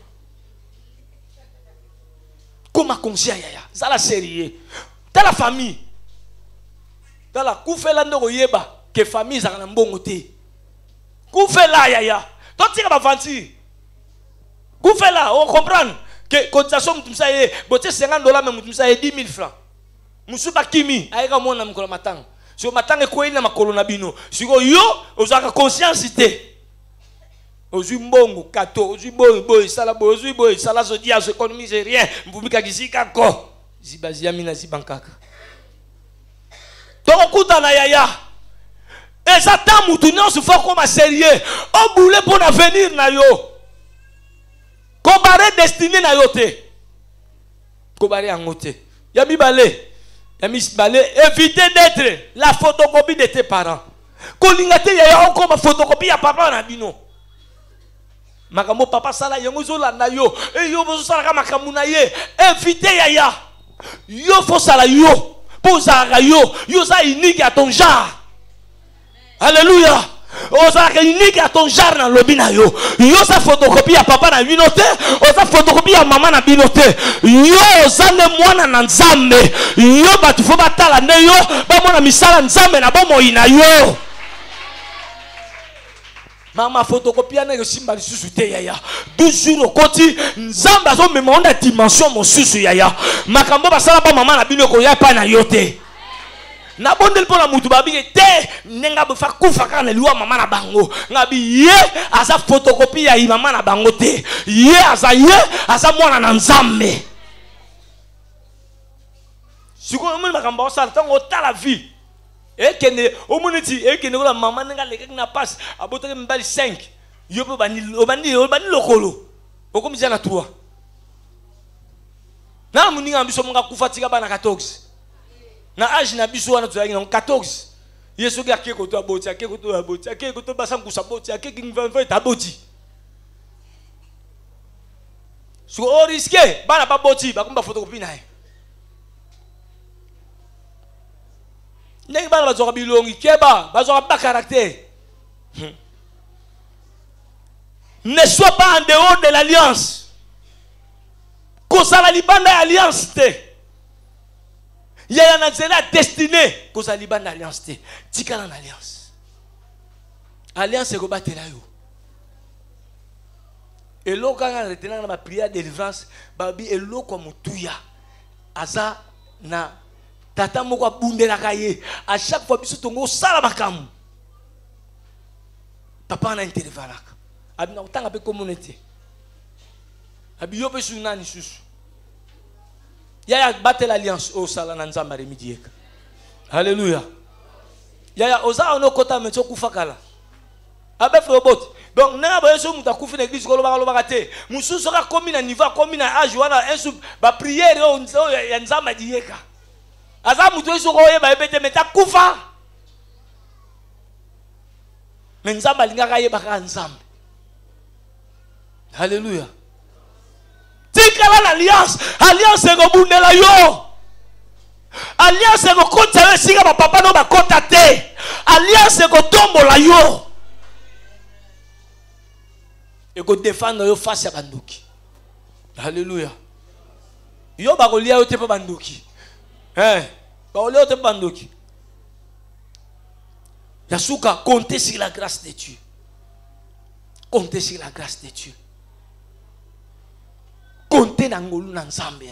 comment conscient yaya ça la sérieux dans la famille dans la koufela ndoko yeba que famille za na mbongo te koufela yaya to tika ba vanti koufela on comprendre que cotisation mutumsa ye bote $50 mais mutumsa ye 10 000 francs musuba kimi ayeka mona mkola matanga. Si vous m'attendez quoi il y a ma colonne bino. Si vous yo, vous avez conscience té. Vous avez bon kato, vous avez bon sala, vous avez bon sala zodia, vous économisez rien. Vous pouvez kagisi kako. Zibazia mina zibankaka. Donc kuta na yaya. Et ça t'a moutouni on se fait comme sérieux. On boule pour l'avenir na yo. Comparé destiné na yo te. Comparé angote. Yami balé. Évitez d'être la photocopie de tes parents. Kolingate ya encore ma photocopie ya papa na bino. Makambo papa sala yango zo landa yo. E yo bozo sala ka makambo na ye. Évitez yaya. Yo fo sala yo. Posa yo. Yo ça unique à ton genre. Alléluia. Osa unique à ton genre dans le bina yo. Yo sa photocopie à papa na binote, osa photocopie à maman na binote. Yo osa ne mwana na nzambe. Yo batu fo batala ne yo, ba mona misala nzambe na bomo ina yo. Mama photocopie na yo simba lisusu te yaya. 12 jours koti nzambe azo memonda dimension mo susu yaya. Makambo basala ba maman na bino ko ya pa na yo te. Na bondel pour la mutu babi te nenga ba kufa kana liwa mama na bango ngabi ye asa photocopie ya mama na bango te ye asa mwana na nzambe siko mwana makamba osala tango tala vie ekene omuniti ekene ko la mama nenga leke na passe aboteke mbali 5 yo pe bani lokolo okomisa na toi na muninga mbiso mga kufa tika bana 14 na âge na biso wana tuzaki na 14 yesu ga ke koto aboti ake koto aboti ake koto basangu saboti ake king taboti so o risque bana ba boti ba kumba photocopie nae ndenge bana bazwaka bilongi keba bazwaka ba caractère. Ne sois pas en dehors de l'alliance. Kozala libanda alliance te. Yaya na nzela destiné kozala libanda alliance te. Tikala na alliance. Alliance ko batela yo. Et là quand on retient na prière de délivrance, babi eloko mutuya. Aza na tata moko abundela kaye. À chaque fois biso tongo sala makamu. Papa na intervenaka. Abi na utanga pe communauté. Abi yo pe sunani susu. Yaya battre l'alliance au sala na nzamba remidieka. Alléluia. Yaya oza ono kota metso kufakala. Abe frobot. Donc na ba yeso muta kufi na église ko lo ba te. Musu soka komi na niveau komi na âge wana ensu ba prière o ya nzamba dieka. Aza mutu yeso ko ye ba ebete meta kufa. Mais nzamba lingaka ye ba ka nzamba. Alléluia. Tikala l'alliance. Alliance ego bundela yo. Alliance ego kota yo singa ba papa no ba kota te. Alliance ego tombola yo. Ego défendre yo face à banduki. Alléluia. Yo ba kolia yo te pa banduki. Ba kolia yo te pa banduki. Yasuka, comptez sur la grâce de Dieu. Comptez sur la grâce de Dieu. Comptez dans le Nzambe.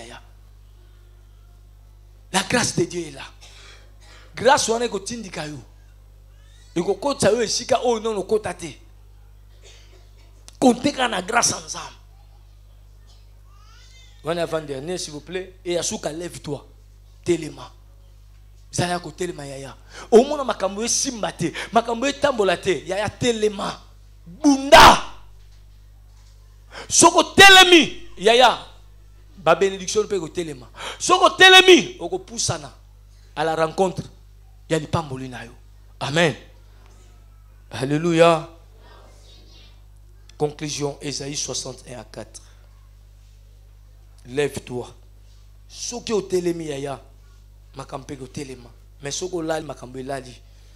La grâce de Dieu est là. Grâce on est kotindi kayo. Et ko kota yo esika o non no kota te. Comptez quand la grâce ensemble. On est avant-dernier s'il vous plaît. Et Yasuka lève-toi. Téléma. Zaya ko telema yaya. Au mona makambo simba te, makambo tambola te, yaya telema. Bunda. Soko telemi yaya. Ba bénédiction pe ko telema. Soko telemi oko poussana à la rencontre ya lipamboli na yo. Amen. Alléluia. Conclusion Ésaïe 61 à 4. Lève-toi. Soko o telemi yaya. Makampe ko telema mais soko lali makambe lali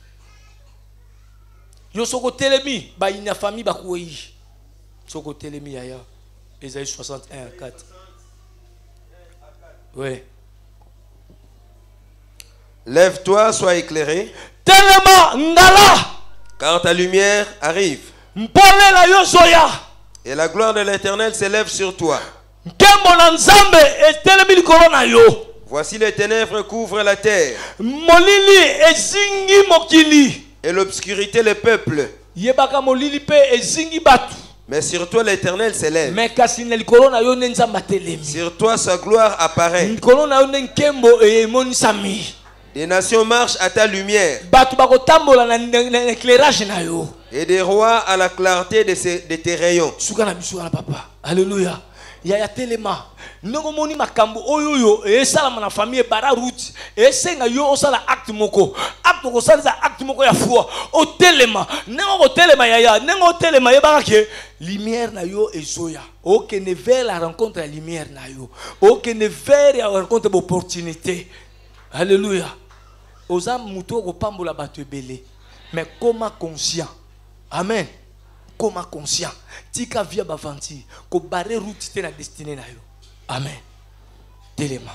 yo soko telemi ba ina famille ba kuyi soko telemi yaya Ésaïe 61 4. Ouais. Lève-toi, sois éclairé, Telema ngala car ta lumière arrive mpone la yo zoya et la gloire de l'Éternel s'élève sur toi. Kembo na nzambe etelemi likolo na yo. Voici les ténèbres couvrent la terre Molili ezingi mokili et l'obscurité le peuple. Yebaka molili pe ezingi batu. Mais sur toi l'Éternel s'élève. Mais kasi na likolo na yo nzamba telemi. Sur toi sa gloire apparaît. Likolo na yo nkembo e monisami. Des nations marchent à ta lumière Batu bako tambola na éclairage na yo. et des rois à la clarté de tes rayons. Suka na bisu na papa. Alléluia. Yaya telema. Nongo moni makambo oyoyo e sala na famille bara route e senga yo osala acte moko ko sala acte moko ya foi o telema nengo telema yaya nengo telema yebaka ke lumière na yo ezoya o que ne vers la rencontre la lumière na yo o que ne vers la rencontre d'opportunité. Alléluia. Oza muto ko pambola bato ebele mais comment conscient. Amen. Comment conscient. Tika via bavanti ko barre route te na destinée na yo. Amen. Telema.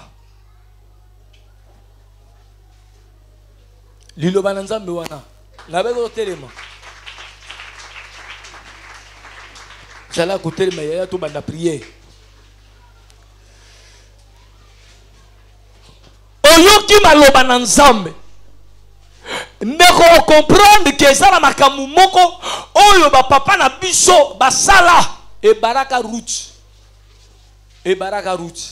Lilo bananzambe wana. Nabeko telema. Jala ko telema yaya to banda prier. Oyoki maloba na nzambe. Ndeko comprendre que ça na makamu moko oyo ba papa na biso basala e baraka route. Et baraka route.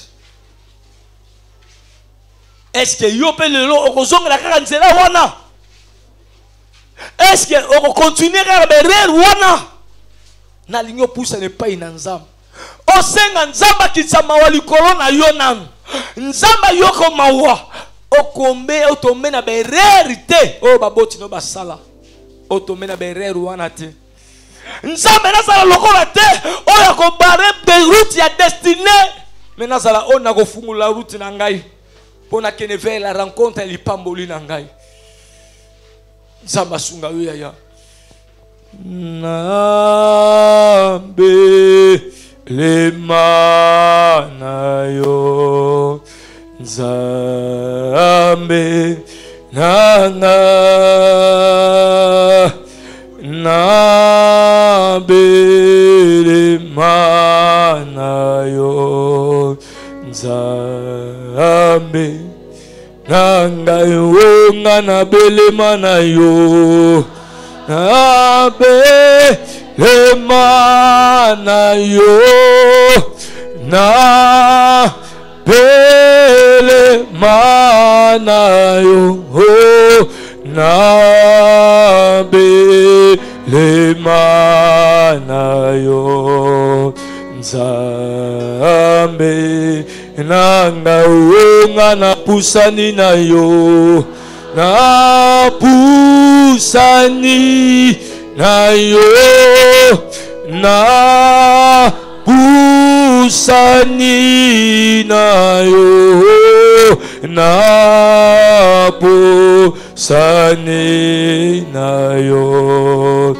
Est-ce que yo pe lelo okozonga la kaka nzela wana? Est-ce que on continue à berer wana? Na lingo poussa ne pas inanzam. O senga nzamba kitsama wali korona yo nan. Nzamba yoko mawa. Okombe otombe na bererite. O baboti no basala. Otombe na berer wana te. Nzambe nazala lokola te oya ko bare de route ya destinée mais nazala ona ko fungula route na ngai pona kene vers la rencontre lipamboli na ngai. Nzamba sunga yo yaya. Nabe le manayo Nzambe nanga nabe le manayo Nzambe nanga yo ngana bele manayo nabe le manayo na bele manayo na bele manayo Nzambe nanga unga na pusani na yo na pusani na yo na pusani na yo na pusani na yo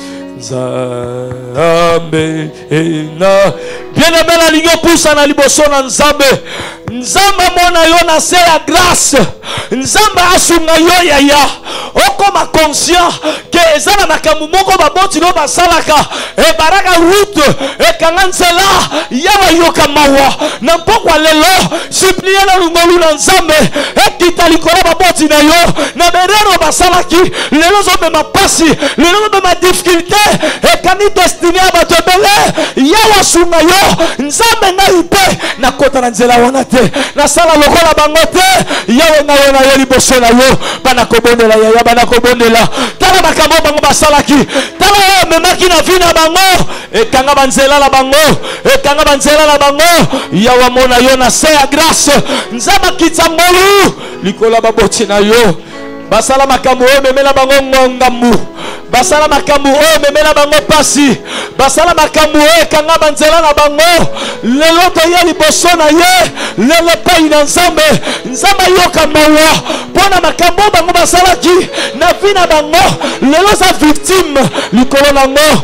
Nzambe na bien-aimé na lingo pusa na liboso na Nzambe Nzambe mona yo na se ya grâce Nzambe asunga yo yaya okoma conscient que ezana makambo moko baboti no basalaka e baraka route e kanga nzela yawa yoka mawa na mpokwa lelo supplier na lungolu na Nzambe e kita likolo baboti na yo na berero basalaki lelo zo mema pasi lelo zo mema difficulté e kani destiné abato bele yawa sunga yo Nzambe na ipe na kota na nzela wana te na sala lokola bango te yawe na yo na yo liboso na yo bana kobondela yaya bana kobondela tala makambo bango basalaki tala yo memaki na vie na bango ekanga banzela la bango ekanga banzela la bango yawa mona yo na se ya grâce Nzamba kitsa molu likola baboti na yo basala makambo o memela bango ngongambu basala makambo o memela bango pasi basala makambo o ekanga banzela na bango lelo to ya liboso na ye lelo pai na Nzambe Nzamba yoka mawa pona makambo bango basalaki na vie na bango lelo za victime likolo nango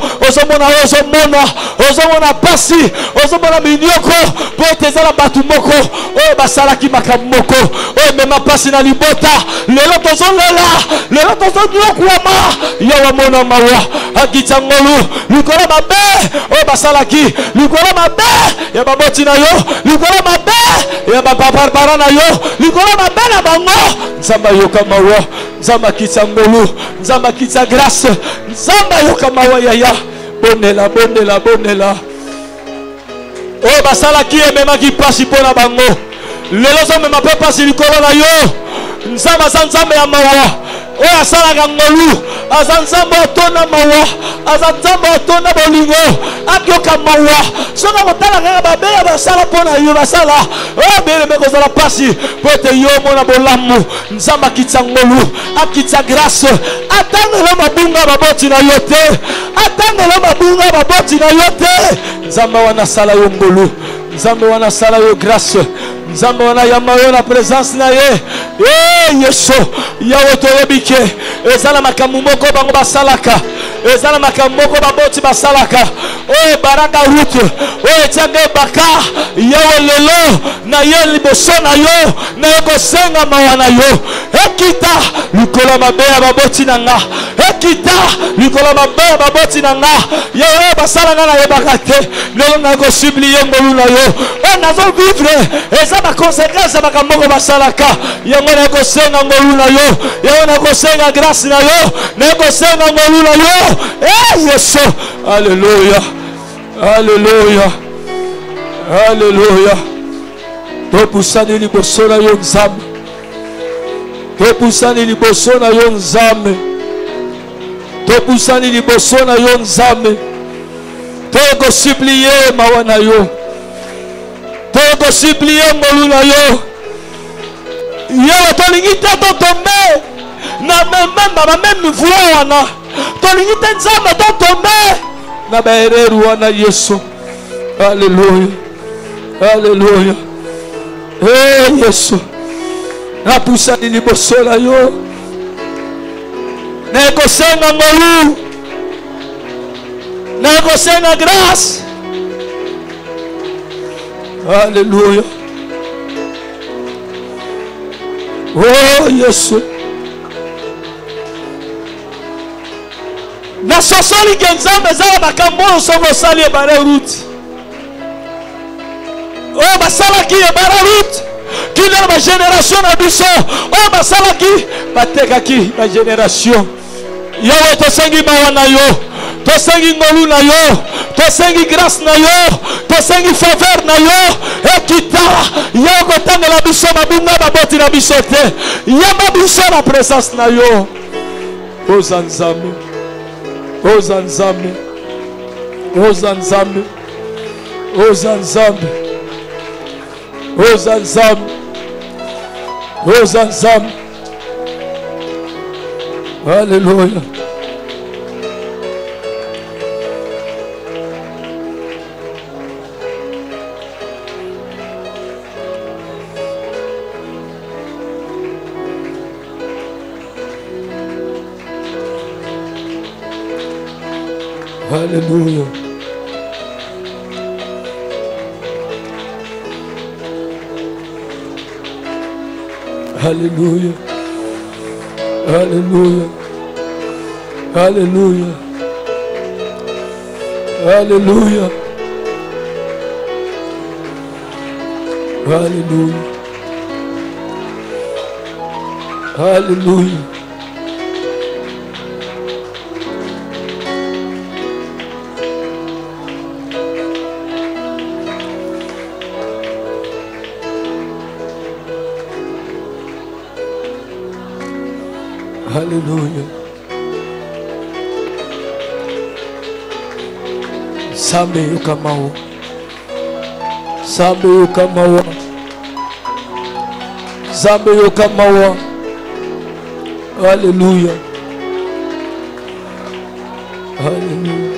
ozomona pasi ozomona minyoko po etezala batu moko o basalaki makambo moko o mema pasi na libota lelo lelo tozonyokwama yawa mona mawa akitsa ngolu likolo mabe o basalaki likolo mabe ya baboti na yo likolo mabe ya babarbara na yo likolo mabe na bango Nzamba yoka mawa Nzamba kitsa ngolu Nzamba kitsa grâce Nzamba yoka mawa yaya bonela bonela bonela o basalaki ememaki pasi pona bango lelo zo mema pe pasi likolo na yo Nzamba za Nzambe ya mawa o asalaka ngolu aza Nzambe atona mawa aza Nzambe atona bolingo akyoka mawa soka kotala kaka babeya basala mpona yo basala o beleme kozala pasi po ete yo mona bolamu Nzambe akitsa ngolu akitsa grâce atangelo mabunga baboti na yo te atangelo mabunga baboti na yo te Nzambe wana sala yo ngolu Nzambe wana sala yo grâce Nzambe wana yamba yo na présence na ye Yesu yawe toyebike ezala makambo moko bango basalaka ezala makambo moko baboti basalaka o baraka route o etianga baka yawe lelo na ye liboso na yo na ekosenga mawa na yo ekita likolo mabe ya baboti na nga ekita likolo mabe ya baboti na nga yawe basala nga na yebaka te lelo na ekosublie ngolu na yo o nazo vivre eza ba conséquence makambo moko basalaka yango na ekosenga ngolu na yo yango na ekosenga grâce na yo na ekosenga ngolu na yo Yesu alléluia alléluia alléluia topusani liboso na yo Nzambe topusani liboso na yo Nzambe topusani liboso na yo Nzambe tokosuplie mawa na yo tokosuplie ngolu na yo yawe tolingi te totombe na même voie wana tolingi te Nzambe totombe na baereru wana Yesu alléluia alléluia Yesu napusani liboso na yo nakosenga ngolu, nakosenga grâce. Alléluia. Oh Yesu. Na sosoli genzambe za makambo songo sali e bare route. Oh basala ki e bare route. Qui dans ma génération na biso. Oh basala ki bateka ki ma génération. Yo to sengi mawa na yo. To sengi ngolu na yo. To sengi grâce na yo. To sengi faveur na yo. Ekita yo ko tangela biso mabunga baboti na biso te. Yamba biso na présence na yo. Ozanzame. Ozanzame. Ozanzame. Ozanzame. Ozanzame. Ozanzame. Alléluia. Alléluia. Alléluia. Alléluia. Alléluia. Alléluia. Alléluia. Alléluia. Alléluia. Sambe yukamawa. Sambe yukamawa. Sambe yukamawa. Alléluia. Alléluia.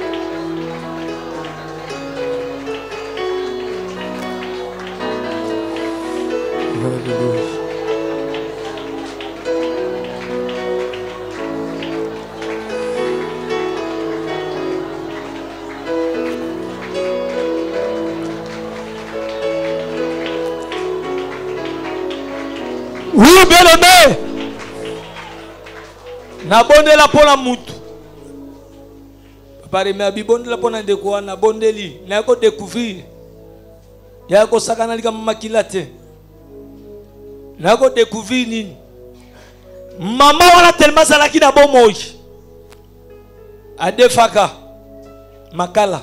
Alléluia. Oui, bien-aimé. Nabondela pona mutu. Papa remea bibondela pona ndeko na bondeli. Na yako découvrir. Yako sakana lika makila te. Na yako découvrir nini? Mama wana tellement salaki na bomoi. Adefaka. Makala.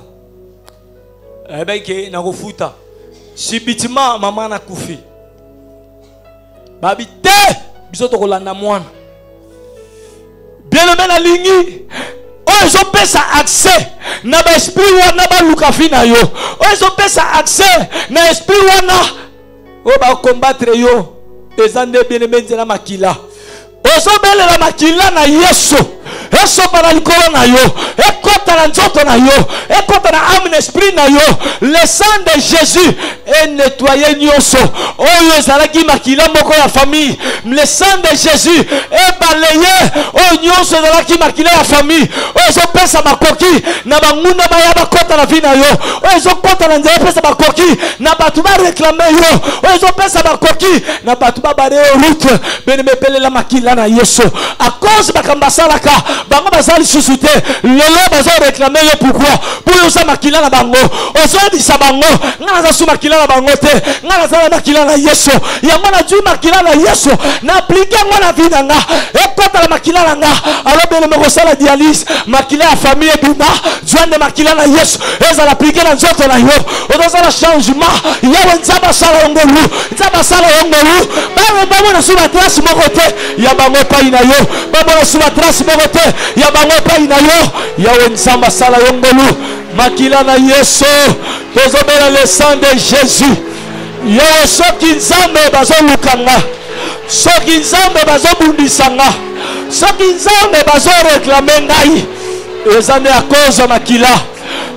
Ebeke na kofuta. Sibitima mama na kufi. Babi te biso to kolanda mwana. Bien-aimé na lingi. Ils ont fait ça accès na ba esprit wana ba lukafi na yo. Ils ont fait ça accès na esprit wana o ba combattre yo. Ezande bien-aimé na makila. Ozo bele la makila na Yesu. Eso para likolo na yo. Ekota na nzoto na yo. Ekota na âme esprit na yo. Le sang de Jésus est nettoyé nyoso. Oyo ezalaki makila moko ya famille. Le sang de Jésus est balayé. Oyo nyoso ezalaki makila ya famille. Oyo pesa makoki na banguna baya bakota na vie na yo. Oyo kota na nzela pesa makoki na batu ba réclamer yo. Oyo pesa makoki na batu ba bare route. Bene mepele la makila na Yesu. À cause bakamba salaka bango bazali susute lelo bazo réclamer yo pourquoi pour yo sa makila na bango ozo disa bango ngana za su makila na bango te ngana za makila na Yesu ya mwana ju makila na Yesu na appliquer ngwana vida nga ekota la makila na nga alo bele moko sala dialyse makila ya famille bima joine makila na Yesu eza la appliquer na nzoto na yo ozo sala changement ya nzaba sala ngolu nzaba sala ngolu ba na su matrasi moko te ya bango pa ina yo ba na su matrasi moko te ya bango pa ina yo ya wenzamba sala yongolu makila na Yesu tozobela le sang de Jésus yo soki nzambe bazo lukanga soki nzambe bazo bundisanga soki nzambe bazo réclamer ngai ezane à cause makila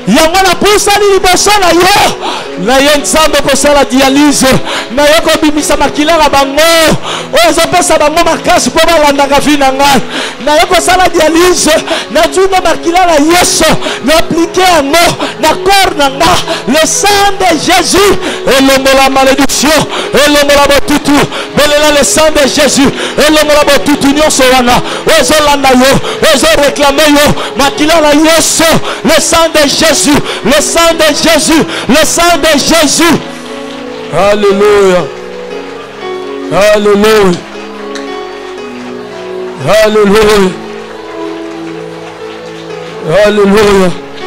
yango na pusani liboso na yo na ye nzambe kosala dialyse na ye kobimisa makila na bango oyo ezopesa bango makasi mpo balandaka vi na ngai na ye kosala dialyse na tuna makila na yesu na aplike yango na corps na nga le sang de Jésus elongola malédiction elongola botutu belela le sang de Jésus elongola botutu nyonso wana ozolanda yo ozoreklame yo makila na yesu le sang de Jésus, le sang de Jésus, le sang de Jésus. Alléluia. Alléluia. Alléluia. Alléluia.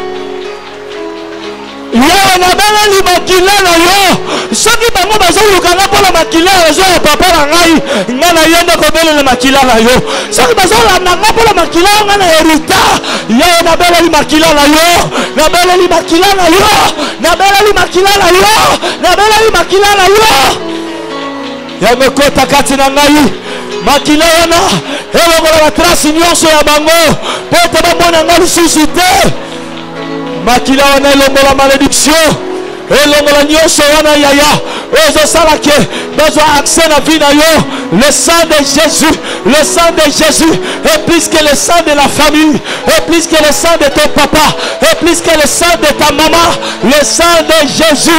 Yo na bela li makila na yo soki bango bazoluka na pola makila zo ya papa na ngai ngana yende ko bela makila na yo soki bazolanda na pola makila ngana herita yo na bela li makila na yo na bela li makila na yo na bela li makila na yo na bela li makila na yo ya mekota kati na ngai makila wana elongola la trace nyonso ya bango po te bamona ngai lisusu te makila wana elongola malédiction elongola nyonso wana yaya ozosala ke bazwa accès na vie na yo le sang de Jésus le sang de Jésus est plus que le sang de la famille est plus que le sang de ton papa est plus que le sang de ta maman le sang de Jésus.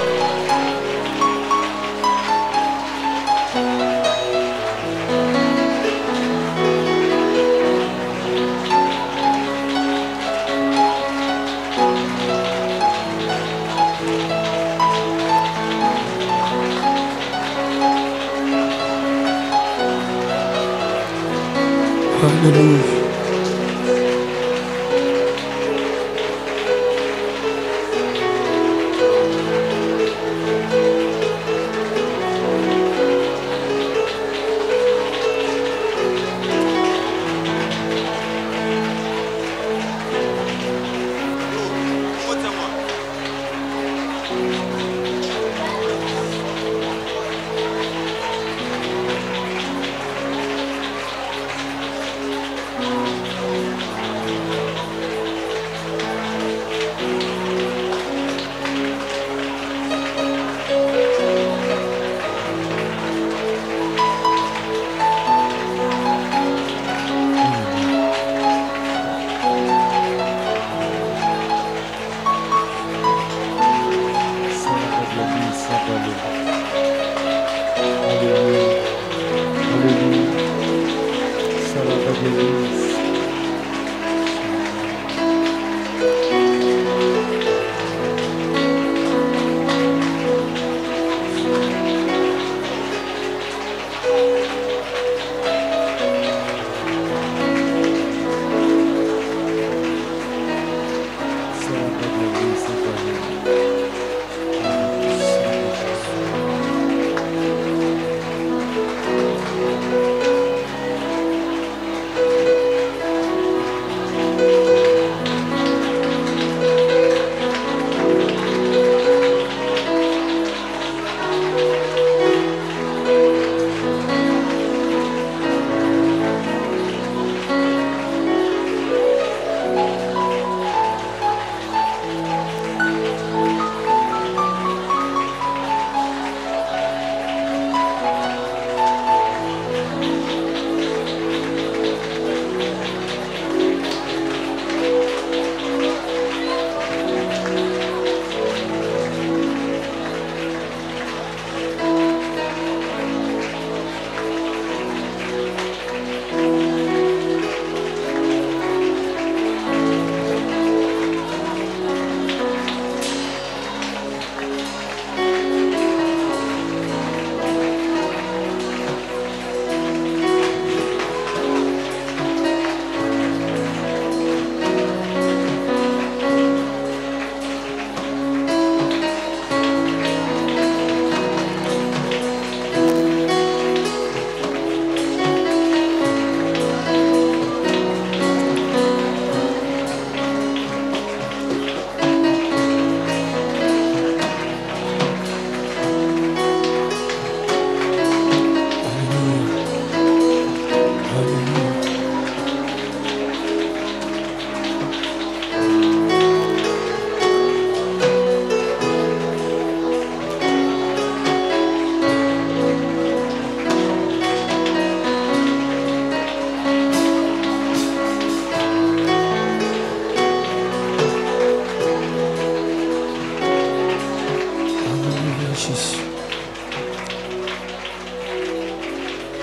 Hallelujah.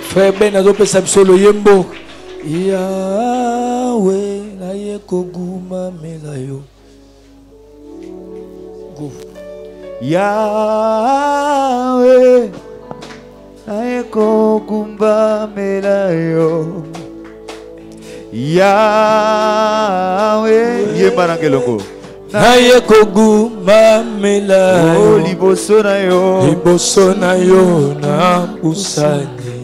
Frère Ben azopesa biso loyembo. Yahweh naye koguma melayo. Go. Yahweh naye koguma melayo. Yahweh yemba na kelongo. Naye koguma melayo. Liboso na yo na usani.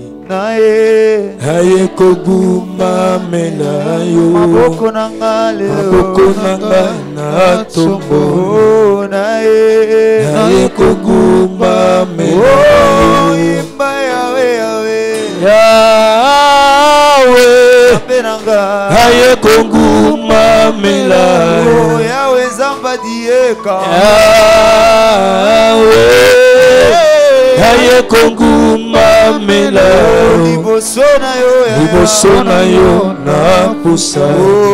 Naye koguma melayo. maboko nanga na tombo. Naye koguma melayo. Imba Yahweh naye koguma melayo. Yahweh Zamba dieka. Naye koguma melayo. Liboso na yo na pusa.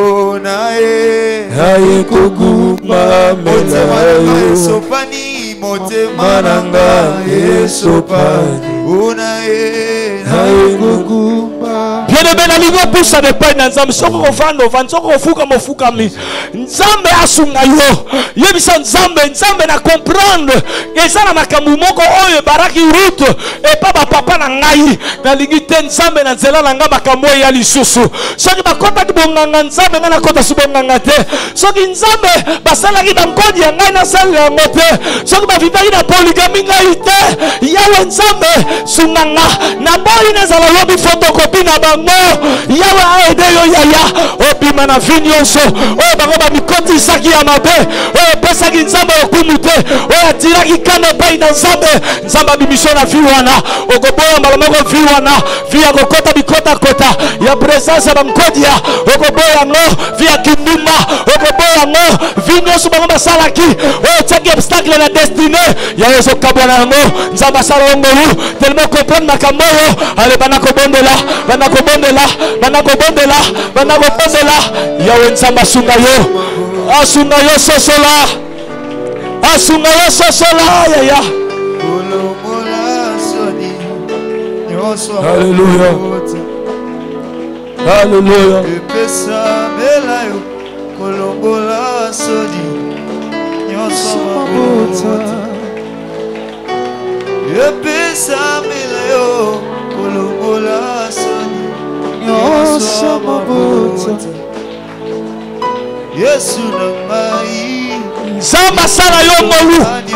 Naye koguma melayo. Sopani motema nanga esopani. Naye koguma. Bien-aimé, na lingo pusa de pai na nzambe. Soko ofando soko ofuka mofukami. Nzambe asunga yo. Yebisa nzambe na comprendre. Eza na makambo moko oyo baraki route et pas papa na ngai. Na lingi te nzambe na nzela na nga makambo ya lisusu. Soki bakota ki bonganga nzambe nga na kota su bonganga te. Soki nzambe basalaki na nkodi ya ngai na sala ya mote. Soki bavivaki na polygami ngai te. Yawe nzambe sunganga na boyi nezala lobi fotokopi na bango. Yawe aide yo yaya obima na vi nyonso oyo bango bamikotisaki ya mabe oyo opesaki nzambe okumu te oyo atiraki kano epai na nzambe abimiso na vi wana okoboya mbala moko vi wana vi ya kokota bikotakota ya presence ya bankodia okoboya yango vi ya kindumba okoboya yango vi nyonso bango basalaki oyo otiaki obstacle na destine yawe ezokabwana yango nzambe asala yo ngolu telema comprendre makambo oyo ale bana kobondela yawe nzambe asunga yo sosola yaya. Hallelujah. Epesa melayo kolombola sodi nyonso mabota. Epesa melayo kolombola sodi nyonso mabota. Yesu na ngai nzambe asala yo ngolu.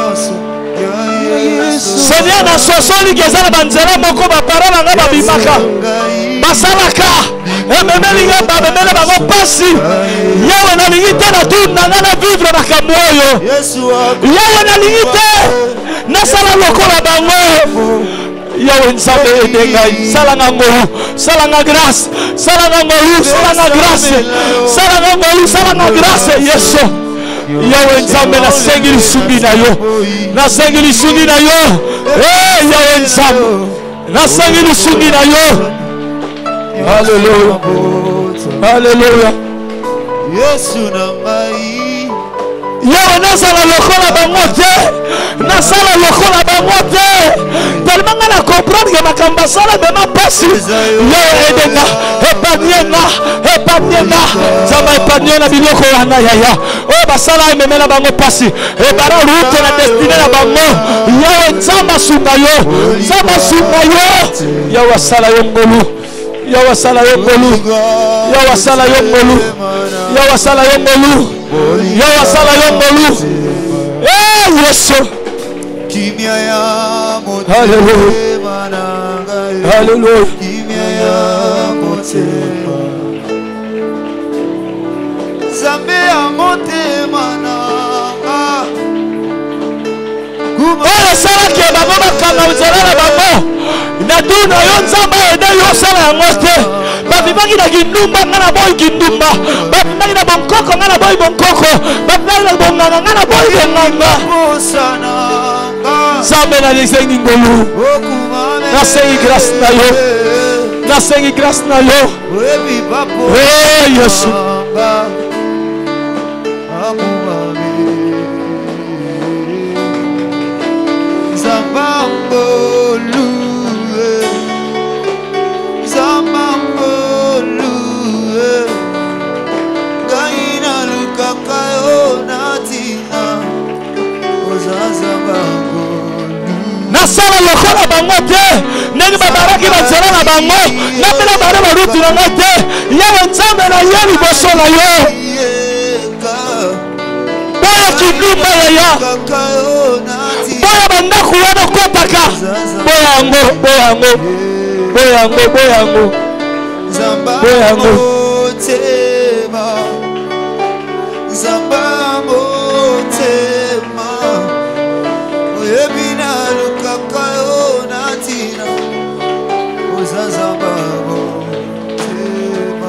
Seigneur na sosoli gezala banzela moko baparole nga babimaka basalaka ememelinga bamemele bango pasi yawe nalingi te na tu nanga na vivre makambo oyo yawe nalingi te nasala lokola bango yawe nzambe ede ngai salanga ngolu salanga grâce salanga ngolu salanga grâce salanga ngolu salanga grâce yesu yawe nzambe nasengi lisungi na yo nasengi lisungi na yo yawe nzambe nasengi lisungi na yo. Hallelujah. Hallelujah. Yesu na ngai yawe nasala lokola bango te nasala lokola bango te tellement nga na comprendre ke makambo asala mema pasi yawe edenga epargnenga nzambe epargne na biloko wana yaya oyo basala ememela bango pasi ebara rute na destine na bango yawe nzambe asunga yo yawe asala yo ngolu yawe asala yo ngolu yawe asala yo ngolu yawe asala yo ngolu yawe asala yo ngolu yesu kimya ya Hallelujah. Hallelujah. kimya ya motema zambe ya motema nanga oyo esalaki bango bakanga nzela na bango na duna yo nzambe ede yo osala yango te bavimaki na kindumba nga na boyi kindumba bavimaki na bonkoko nga na boyi bonkoko bavimaki na bonganga nga na boyi bonganga nzambe nasengi ngolu nasengi grâce na yo nasengi grâce na yo yesu lokola bango te ndenge babaraki banzela na bango ngai na bana barutu na ngai te yawe nzambe na ye liboso na yo boya kindumba yaya boya bandako wana okotaka boya yango Zamba motema oyebina lukaka yo natina ozazamba motema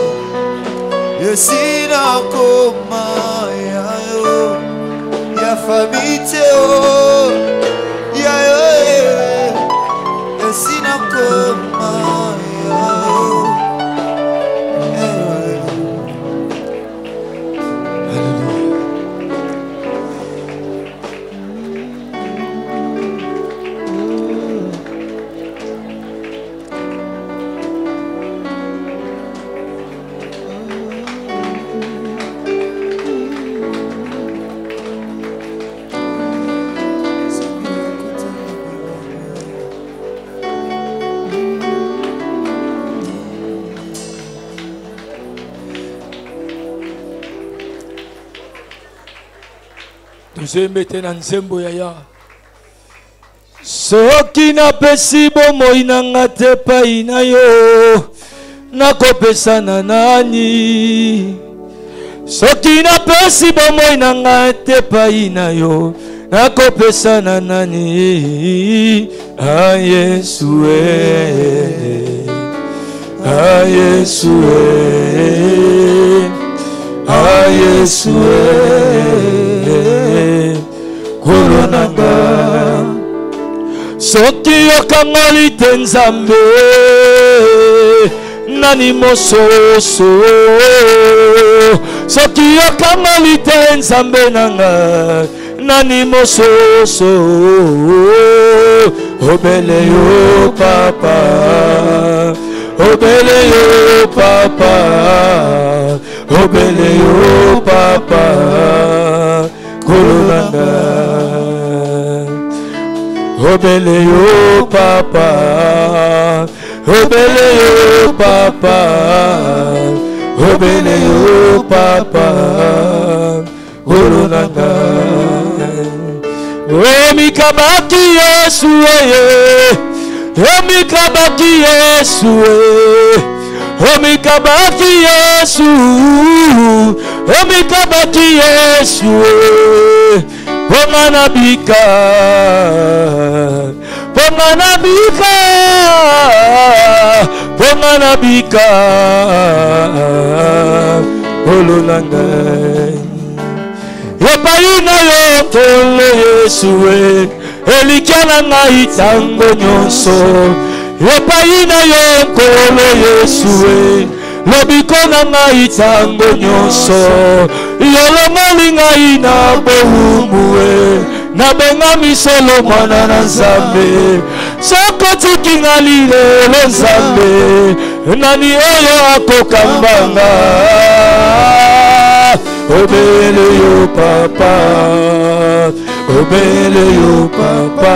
yesina koma yayo ya famite o yayo yesina koma yayo. Tuzembete na nzembo yaya soki napesi bomoi nanga te epai na yo nakopesa na nani soki napesi bomoi nanga te epai na yo nakopesa na nani Yesu Yesu Yesu Koronanga soki okangoli te nzambe nani mososo soki okangoli te nzambe nanga nani mososo obele yo papa obele yo papa obele yo papa Koronanga obele yo papa obele yo papa obele yo papa Koronanga mikabaki Yesu mikabaki Yesu mikabaki Yesu mikabaki Yesu Pongana bika ololanga epai na yo tole Yesu elikiana ngai tango nyonso epai na yo nkolo Yesu lobiko na ngai tango nyonso yolomoli ngai na bohumue nabenga misolo mwana na nzambe soko tikingali lelo nzambe nani oyo akokambanga obele yo papa obele yo papa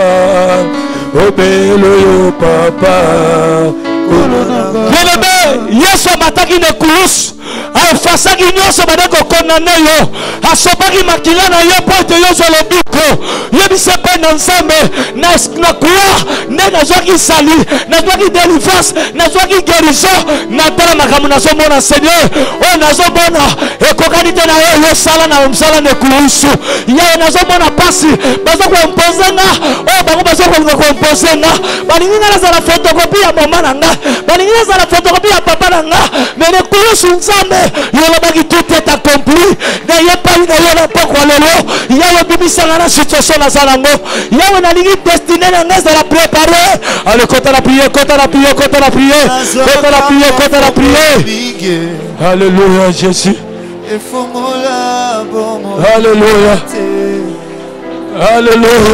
obele yo papa Kolonanga Yesu amataki ne kulusu afasaki nyonso badeko kondane yo asopaki makila na yo po ete yozwa lobiko yebise mpe na nzambe na croix nde nazwaki sali nazwaki délivrance nazwaki guérison natala makambo nazomona Seigneur oyo nazomona ekokani te na yo yosala na mosala ne kulusu yaye nazomona pasi bazokoimpozenga oyo bango bazokolinga koimpozenga balingi nga nazala fotokopi ya mama na nga balingi nazala fotokopi ya papa na nga mene kulusu nzambe yolobaki tout est accompli na ye pali na yo na pokwa lelo yawe bimisanga na situation na zalango yawe nalingi destiné na nga ezala préparé allez kota la prière kota la prière kota la prière kota la prière kota la prière alléluia Jésus alléluia alléluia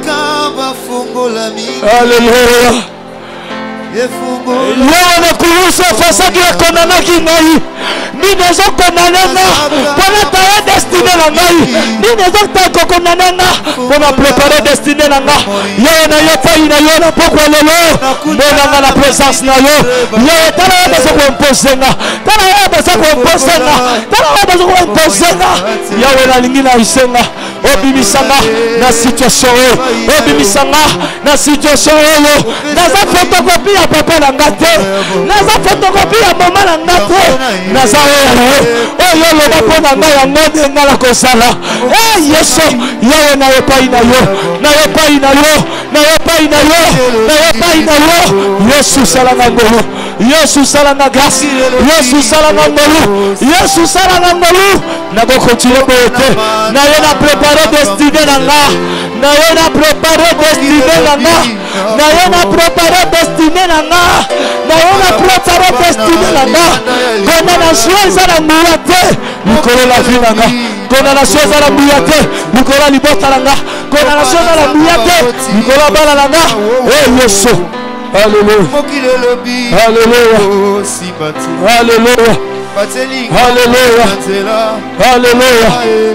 alléluia Yewe na kulusa fasaki ya konanaki ngai nini ezokondananga mpona taya destine na ngai nini ezokondananga mpona prépare destine na nga yo na yo pai na yo na pokwa lelo monanga na présence na yo yo tala yo bezo komposenga tala yo bezo komposenga tala yo bezo komposenga yawe nalingi na isenga obimisanga na situation oyo obimisanga na situation oyo naza photocopie ya papa na nga te naza photocopie ya mama na nga te naza oyo loba mpo na ngai yango nde nga na kosala yesu yawe na yo pai na yo na yo pai na yo na yo pai na yo na yo pai na yo yesu salanga ngolu yesu salanga grâce yesu salanga ngolu yesu salanga ngolu nakokontinue boye te na ye na prépare destine na nga na ye na prépare destine na nga na ye na prépare destine na nga na ye na prépare destine na nga condamnation eza na nguya te likolo la vie na nga condamnation eza na nguya te likolo ya libota na nga condamnation eza na nguya te likolo ya bana na nga yesu Alléluia. Alléluia. Alléluia. Alléluia. Alléluia.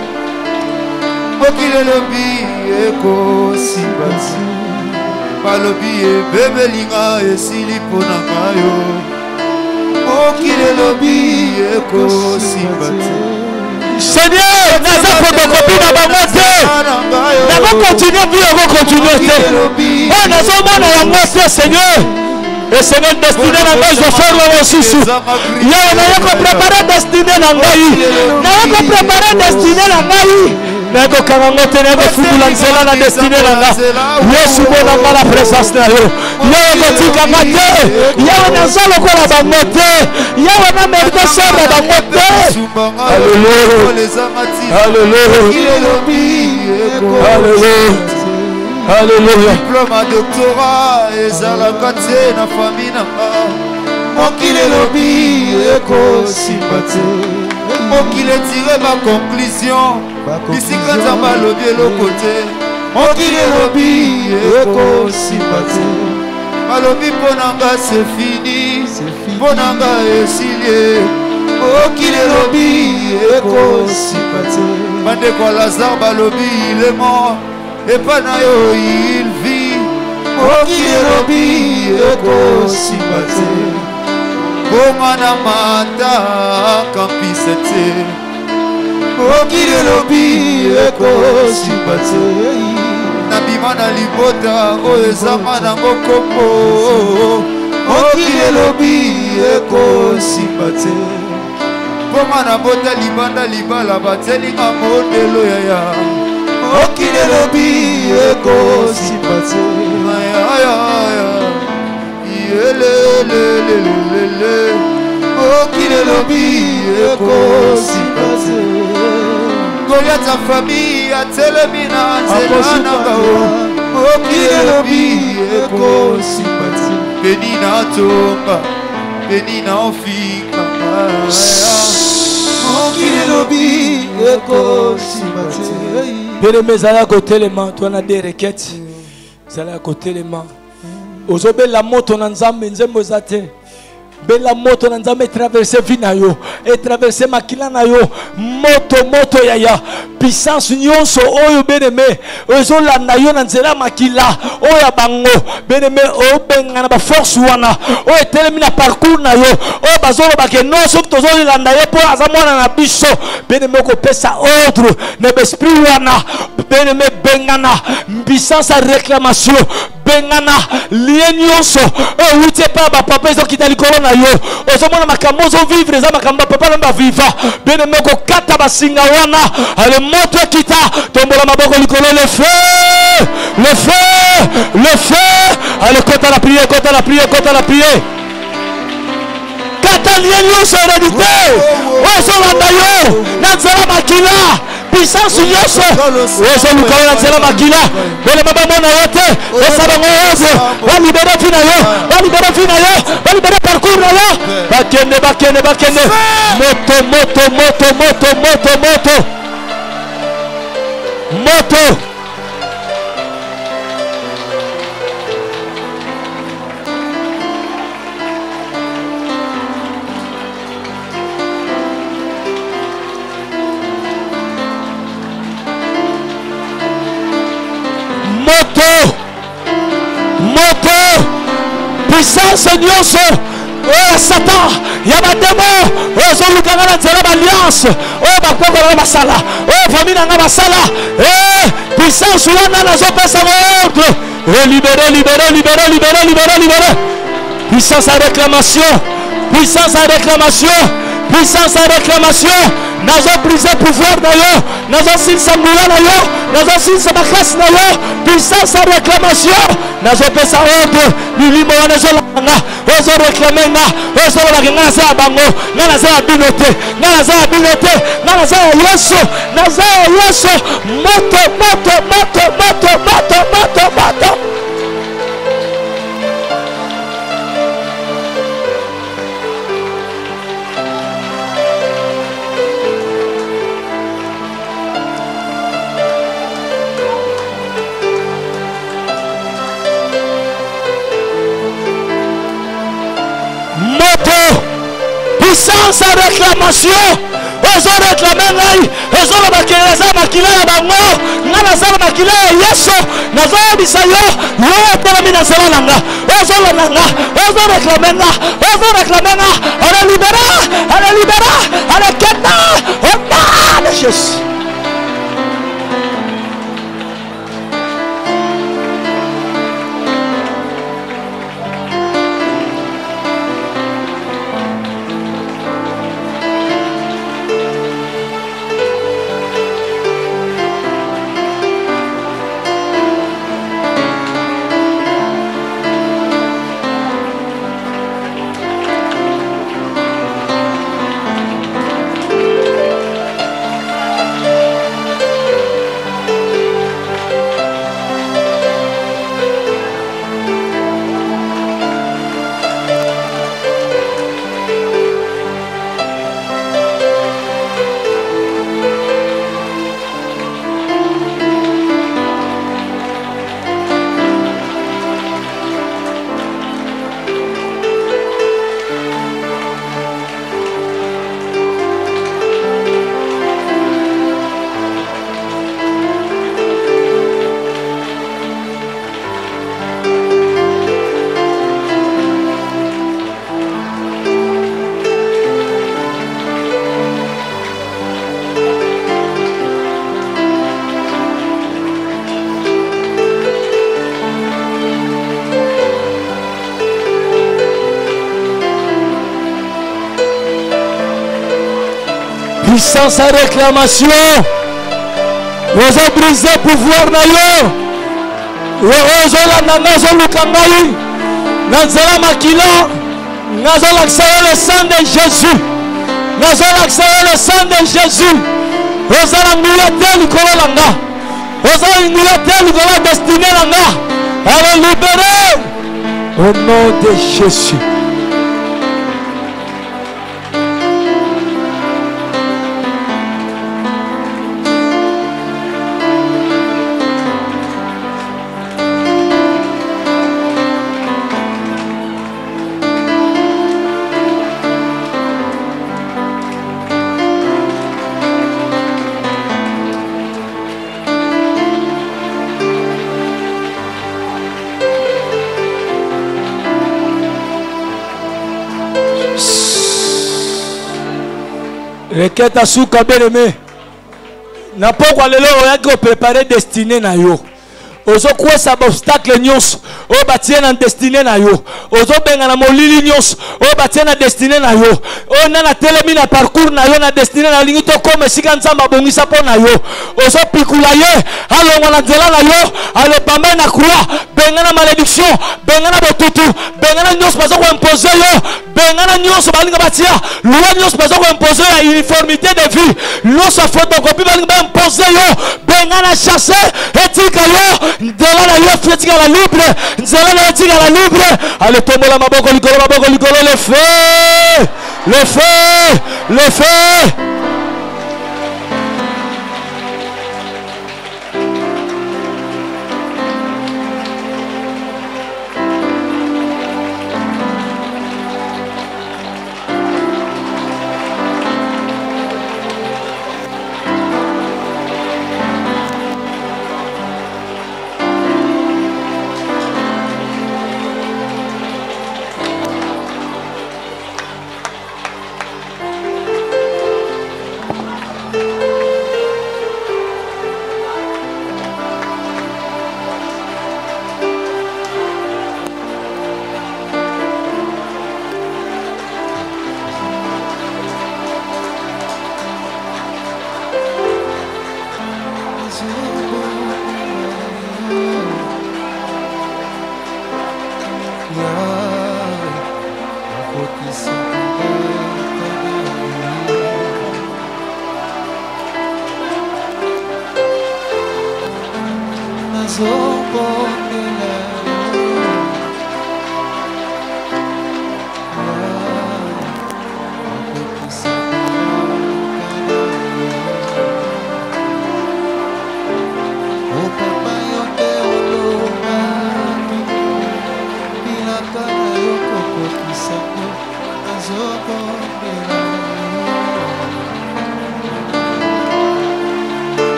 Mokile lobi eko sibati balobi ebebelinga esili pona mayo mokile lobi eko sibati Seigneur, naza photocopie na bango te nako continue vie oko continue te oyo nazomona yango te Seigneur et Seigneur destiné na ngai je faire le mosusu yawe naye koprépare destiné na ngai naye koprépare destiné na ngai nakokanga ngo te nakofungula nzela na destiné na nga yesu bona nga na présence na yo yawe kotikanga te yawe naza lokola bango te yawe na mérite sombre bango te Alléluia Alléluia Alléluia diplôme à doctorat ezalaka te na famille na nga mokili elobi ekosimba te mokili etire baconclusion bisika nzambe alobi eloko te mokili elobi ekosimba te balobi mpo na nga se fini mpo na nga esilie mokili elobi ekosimba te bandeko ya Lazare balobi il est mort epa na yo il vit mokili elobi ekosimba te bonga na mata kampise te mokili elobi ekosimba te nabima na libota oyo ezanga nango kombo mokili elobi ekosimba te bonga na bota libanda libala batelinga modelo yaya mokili elobi ekosimba te yelelelelelele mokili elobi ekosimba te Goliath ya famille atelemi na nzela na ngao mokili elobi ekosimba te peni na tonga peni na ofika mokili elobi ekosimba te Bien-aimé, ezala kotelema twana de requêtes ezala kotelema ozobela moto na nzambe nzembo eza te bela moto na nzambe traverser vie na yo et traverser makila na yo moto yaya puissance nyonso oyo bien-aimé ezolanda yo na nzela makila oyo bango bien-aimé obenga na ba force wana oyo telemi na parcours na yo oyo bazoloba ke non soki tozolanda ye po aza mwana na biso bien-aimé kopesa ordre na esprit wana bien-aimé bengana puissance à réclamation bengana lien nyonso oyo wuti epa bapapa ezokita likolo na yo ozomona makambo ozovivre eza makambo papa na baviva bien-aimé kokata basinga wana ale moto ekita tombola maboko likolo le feu ale kota la prière kata lien nyonso hérédité ozolanda yo na nzela makila puissance nyonso ozoluka yo na nzela makila bele babamona yo te osabango ozo balibere fi na yo balibere parcours na yo bakende moto moto, moto, puissance nyonso, oh Satan, yabatemo, oh zolukanga na nzela alliance, oh bakoko na basala, oh famille na basala, puissance wana na zopesa ordre, libéré, libéré, libéré, libéré, libéré, libéré, puissance à réclamation, puissance à réclamation, puissance à réclamation. Nazo brisé pouvoir na yo, nazo silsa ngula na yo, nazo silsa makasi na yo, puissance à réclamation, nazo pesa ordre, lilimo wana zo langa, ozo réclamer nga, ozo la nga za bango, nga za binote, nga za binote, nga za yeso, nazo yeso, moto, moto, moto, moto, moto, moto, moto. Puissance à réclamation. Ils ont réclamé ngai. Ils ont la makila ya bango. Nga na makila ya Yesu. Nazo bisayo. Yo tela mina sala nanga. Ils ont la nanga. Ils ont réclamé nga. Ils ont réclamé nga. Elle est libérée. Elle est libérée. Elle est kena. Au nom de Jésus. Puissance à réclamation. Vous avez brisé le pouvoir na yo. Vous avez nazo lukangai. Nazala makila. Nazo l'accès le sang de Jésus. Nazo l'accès le sang de Jésus. Vous avez ngulate likolo langa. Vous avez ngulate likolo destiné langa. Allez libérer. Au nom de Jésus. Requête à souka bien-aimé. N'a pas quoi le loro préparer destinée na yo. Ozo quoi ça obstacle nyos. O batien en destinée na yo. Ozo benga na molili nyos. O batien na destinée na yo. O na telemi na parcours na yo na destinée na lingi to comme sika nzamba bongisa po na yo. Ozo pikula ye. Alongo na nzela na yo. Ale pamba na croix. Benga na malédiction. Benga na botutu. Benga na nyos bazo ko imposer yo. Benga na nyos balinga batia. Loi nyos bazo ko imposer ya uniformité de vie. Nyos a photocopie balinga imposer yo. Benga na chasser etika yo. Nzela na yo fetika la libre. Nzela na etika la libre. Ale tombola maboko likolo le feu. Le feu. Le feu.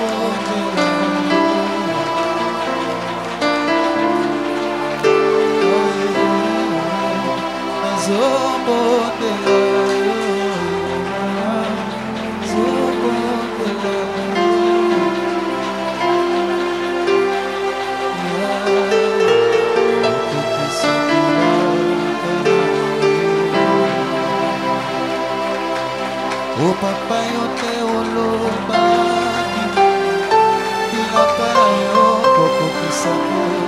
O papai o teu lobaki Pila para yo Poco que sabor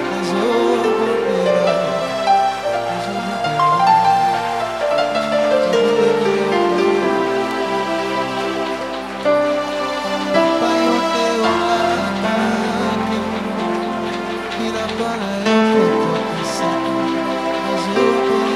Papai o teu lobaki Pila para yo Poco que sabor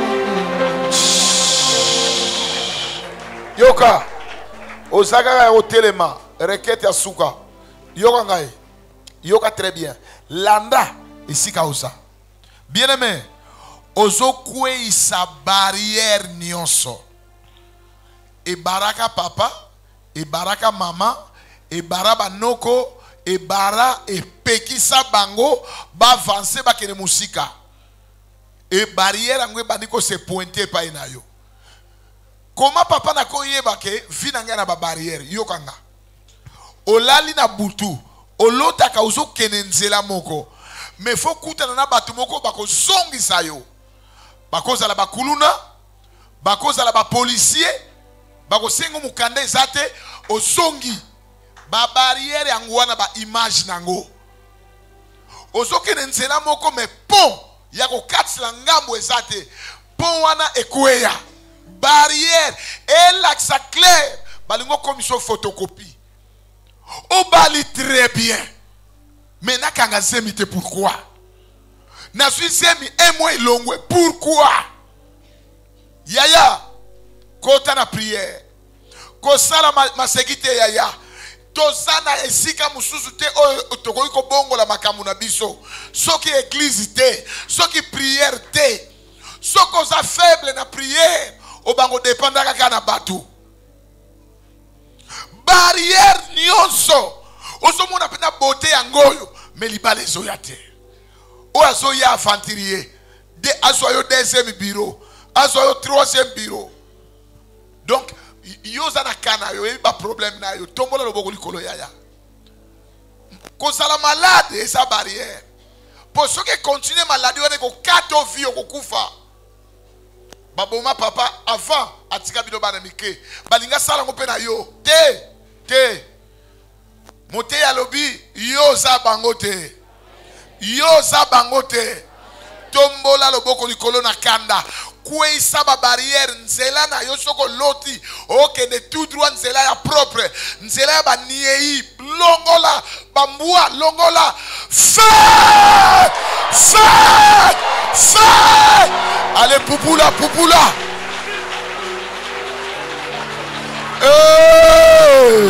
Yoka, Osaka au telema, requête à souka. Yoka ngai, yoka très bien. Landa, ici kausa. Bien aimé, ozo kwe sa barrière nyonso. E baraka papa, e baraka mama, e baraba noko, e bara e pekisa bango, ba avancer ba kene musika. E barrière ngwe bandiko se pointer pa inayo. Comment papa na ko yeba ke vinanga na ba barrière yokanga olali na butu olota ka uzo kenenzela moko me fo kuta na batu moko bako zongi sayo bakoza la bakuluna bakoza la ba policier bako sengo mukanda ezate ozongi ba barrière yango ba image nango ozo kenenzela moko me pont yako katsila ngambo ezate pont wana ekweya barrière et l'axe clair balingo commission photocopie o bali très bien mais na kanga zemite pourquoi na suis zemi un mois longwe pourquoi yaya kota na prière ko sala ma segite yaya tozana esika mususu te o tokoki ko bongo la makamu na biso soki église te soki prière te soko za faible na prière obango dépendaka kana batu barrière nyonso osomona pena beauté yangoyo mais libala ezoya te o azoya aventurier de azoyo deuxième bureau azoyo troisième bureau donc yoza na kana yo ba problème na yo tombola loboko likolo yaya kozala malade esa barrière pour ceux qui continuent maladie wana ko kato vie okufa baboma papa avant atika bino bana mike balinga sala ngo pena yo te mote ya lobi yo za bango te tombola loboko likolo na kanda kweisa ba barrière nzela na yo soko loti okende tout droit nzela ya propre nzela ya baniei longola bambua longola feu allez pupula hey!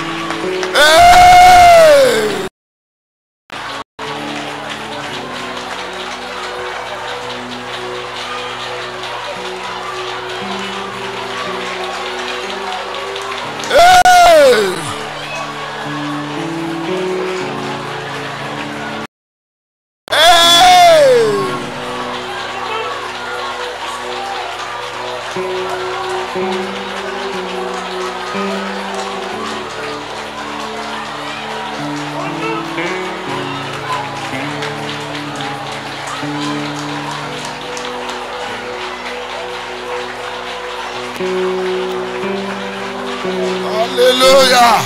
Alléluia.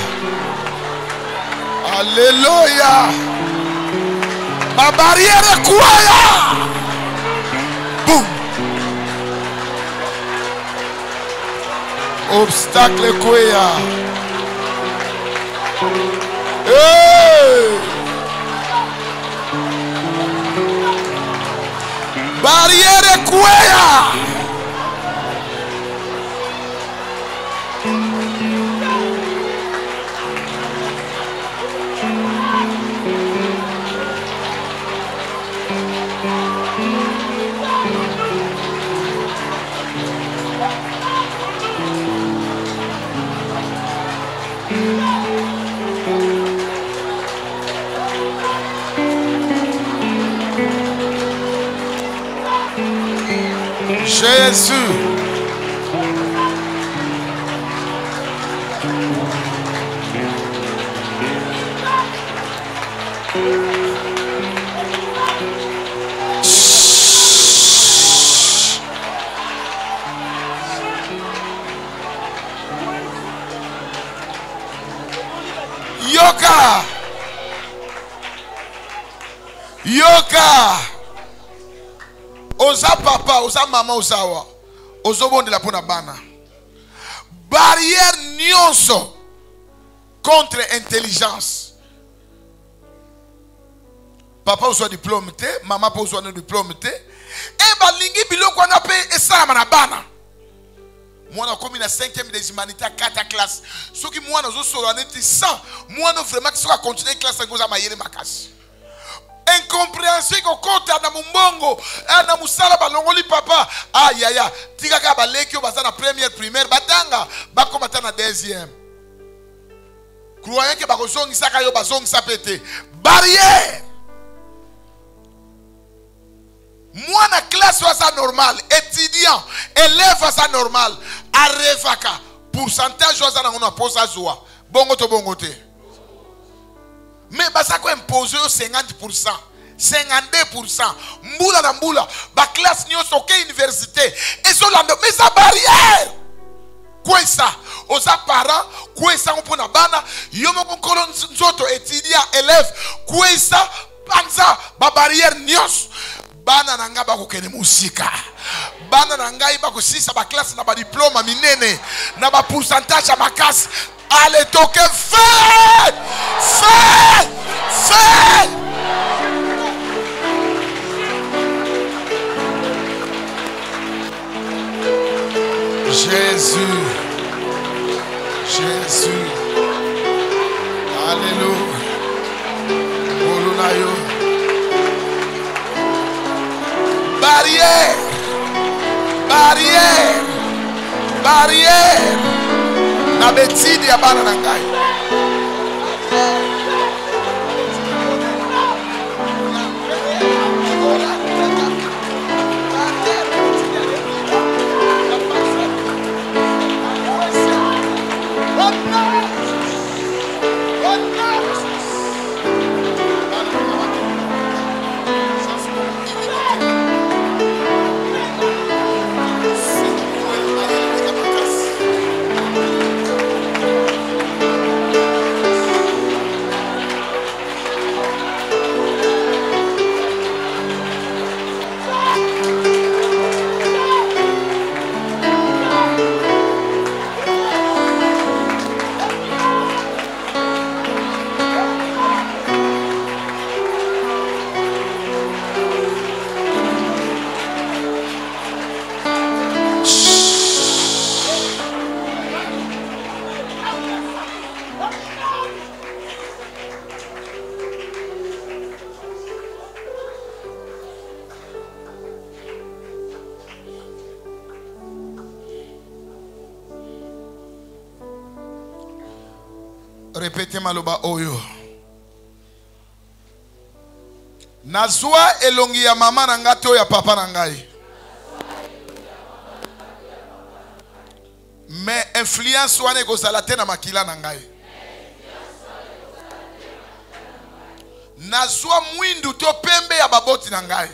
Alléluia. Ma barrière est quoi? Boum. Obstacle quoi? Hey. Barrière est quoi? Jésus. Yoka. Yoka. Oza papa, oza mama, oza wa. Ozo bonde la pona bana. Barrière nyonso contre intelligence. Papa ozo diplôme te, maman ozo diplôme te. E balingi biloko wana pe esala na bana. Mwana komi na 5e des humanités à 4 classe. Ce qui mwana zo solo neti 100, mwana vraiment qui sera continuer classe ngoza mayele makasi. Incompréhension ko kota na mumbongo, na musala balongoli papa. Aïe aïe, tika ka baleki baza na première primaire batanga, bakomata na deuxième. Croyant que bakozongi saka yo bazongi sapete. Barrière. Moi na classe ça normal, étudiant, élève ça normal, arrevaka, pourcentage ça na posa zoa. Bongo to bongo te. Mais basa ko imposer 50%, 52%. Mbula na mbula, ba classe nyonso ke université. Et so lando mais ça barrière. Quoi ça? Oza parents, quoi ça on pona bana, yo mo kolon nzoto étudiant, élève, quoi ça? Panza ba barrière nyonso. Bana nanga ba kokene musika. Bana nanga iba ko sisa ba classe na ba diplôme minene na ba pourcentage à makasi. Allez toke feu! Feu! Feu! Jésus. Jésus. Alléluia. Olunayo. Barrière, barrière, barrière. Na betidi ya bana na ngai. Répétez maloba oyo. Nazwa elongi ya mama na ngai to ya papa na ngai. Mais influence wana ekozala te na makila na ngai. Nazwa mwindu to pembe ya baboti na ngai.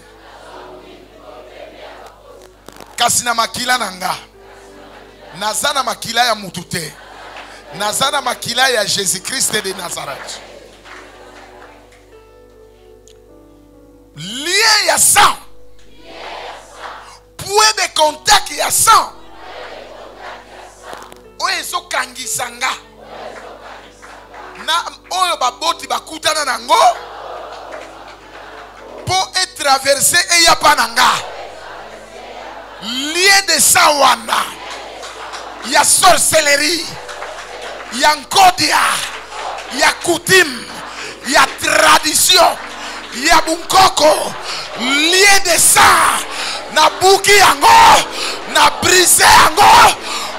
Kasi na makila na nga. Naza na makila ya mutu te. Nazana makila ya Jésus-Christ de Nazareth. Lien ya sang. Point de contact ya sang. Oyo so kangisanga. Na oyo baboti bakutana nango. Po e traverser e ya pananga. Lien de sang wana. Ya sorcellerie. Il y a Nkodia, il y a coutume, il y a tradition, il y a Bunkoko, lien de sang, na buki yango, na brise yango,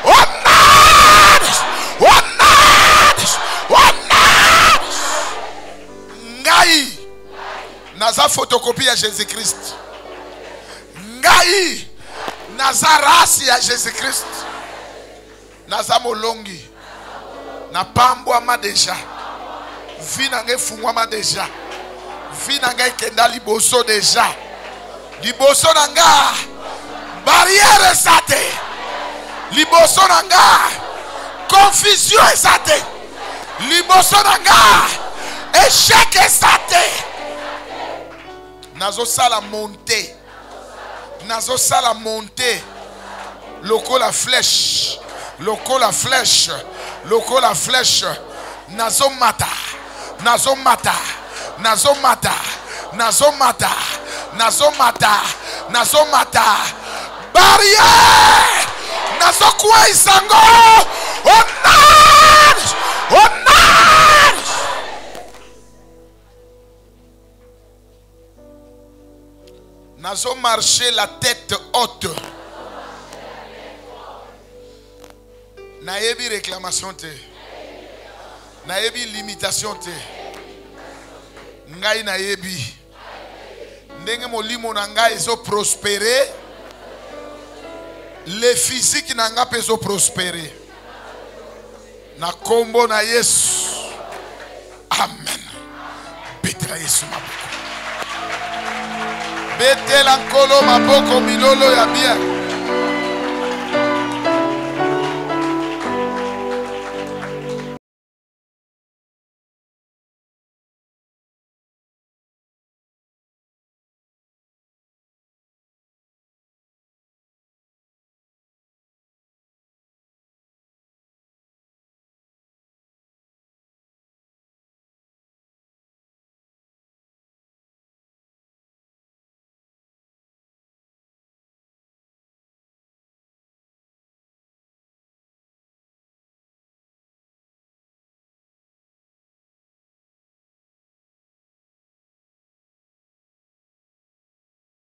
Ngai, naza photocopie à Jésus-Christ. Ngai, Nazarasi ya Jésus-Christ. Nazamolongi. Na pambwama deja. Vi nange fungwama deja. Vi nange kenda liboso deja. Liboso nanga. Barrière esate. Liboso nanga. Confusion esate. Liboso nanga. Échec esate. Nazo sala monter. Nazo sala monter. Loko la flèche. Loko la flèche. Loko la flèche. Nazo mata. Nazo mata. Nazo mata. Nazo mata. Nazo mata. Nazo mata. Barrière. Nazo kwa isango. Onage. Onage. Nazo marcher la tête haute. Naebi réclamation te. Naebi limitation te. Ngai naebi. Ndenge molimo na ngai ezo prospérer. Le physique na ngai pezo prospérer. Na kombo na Yesu. Amen. Betra Yesu maboko. Bete la nkolo maboko milolo ya bien.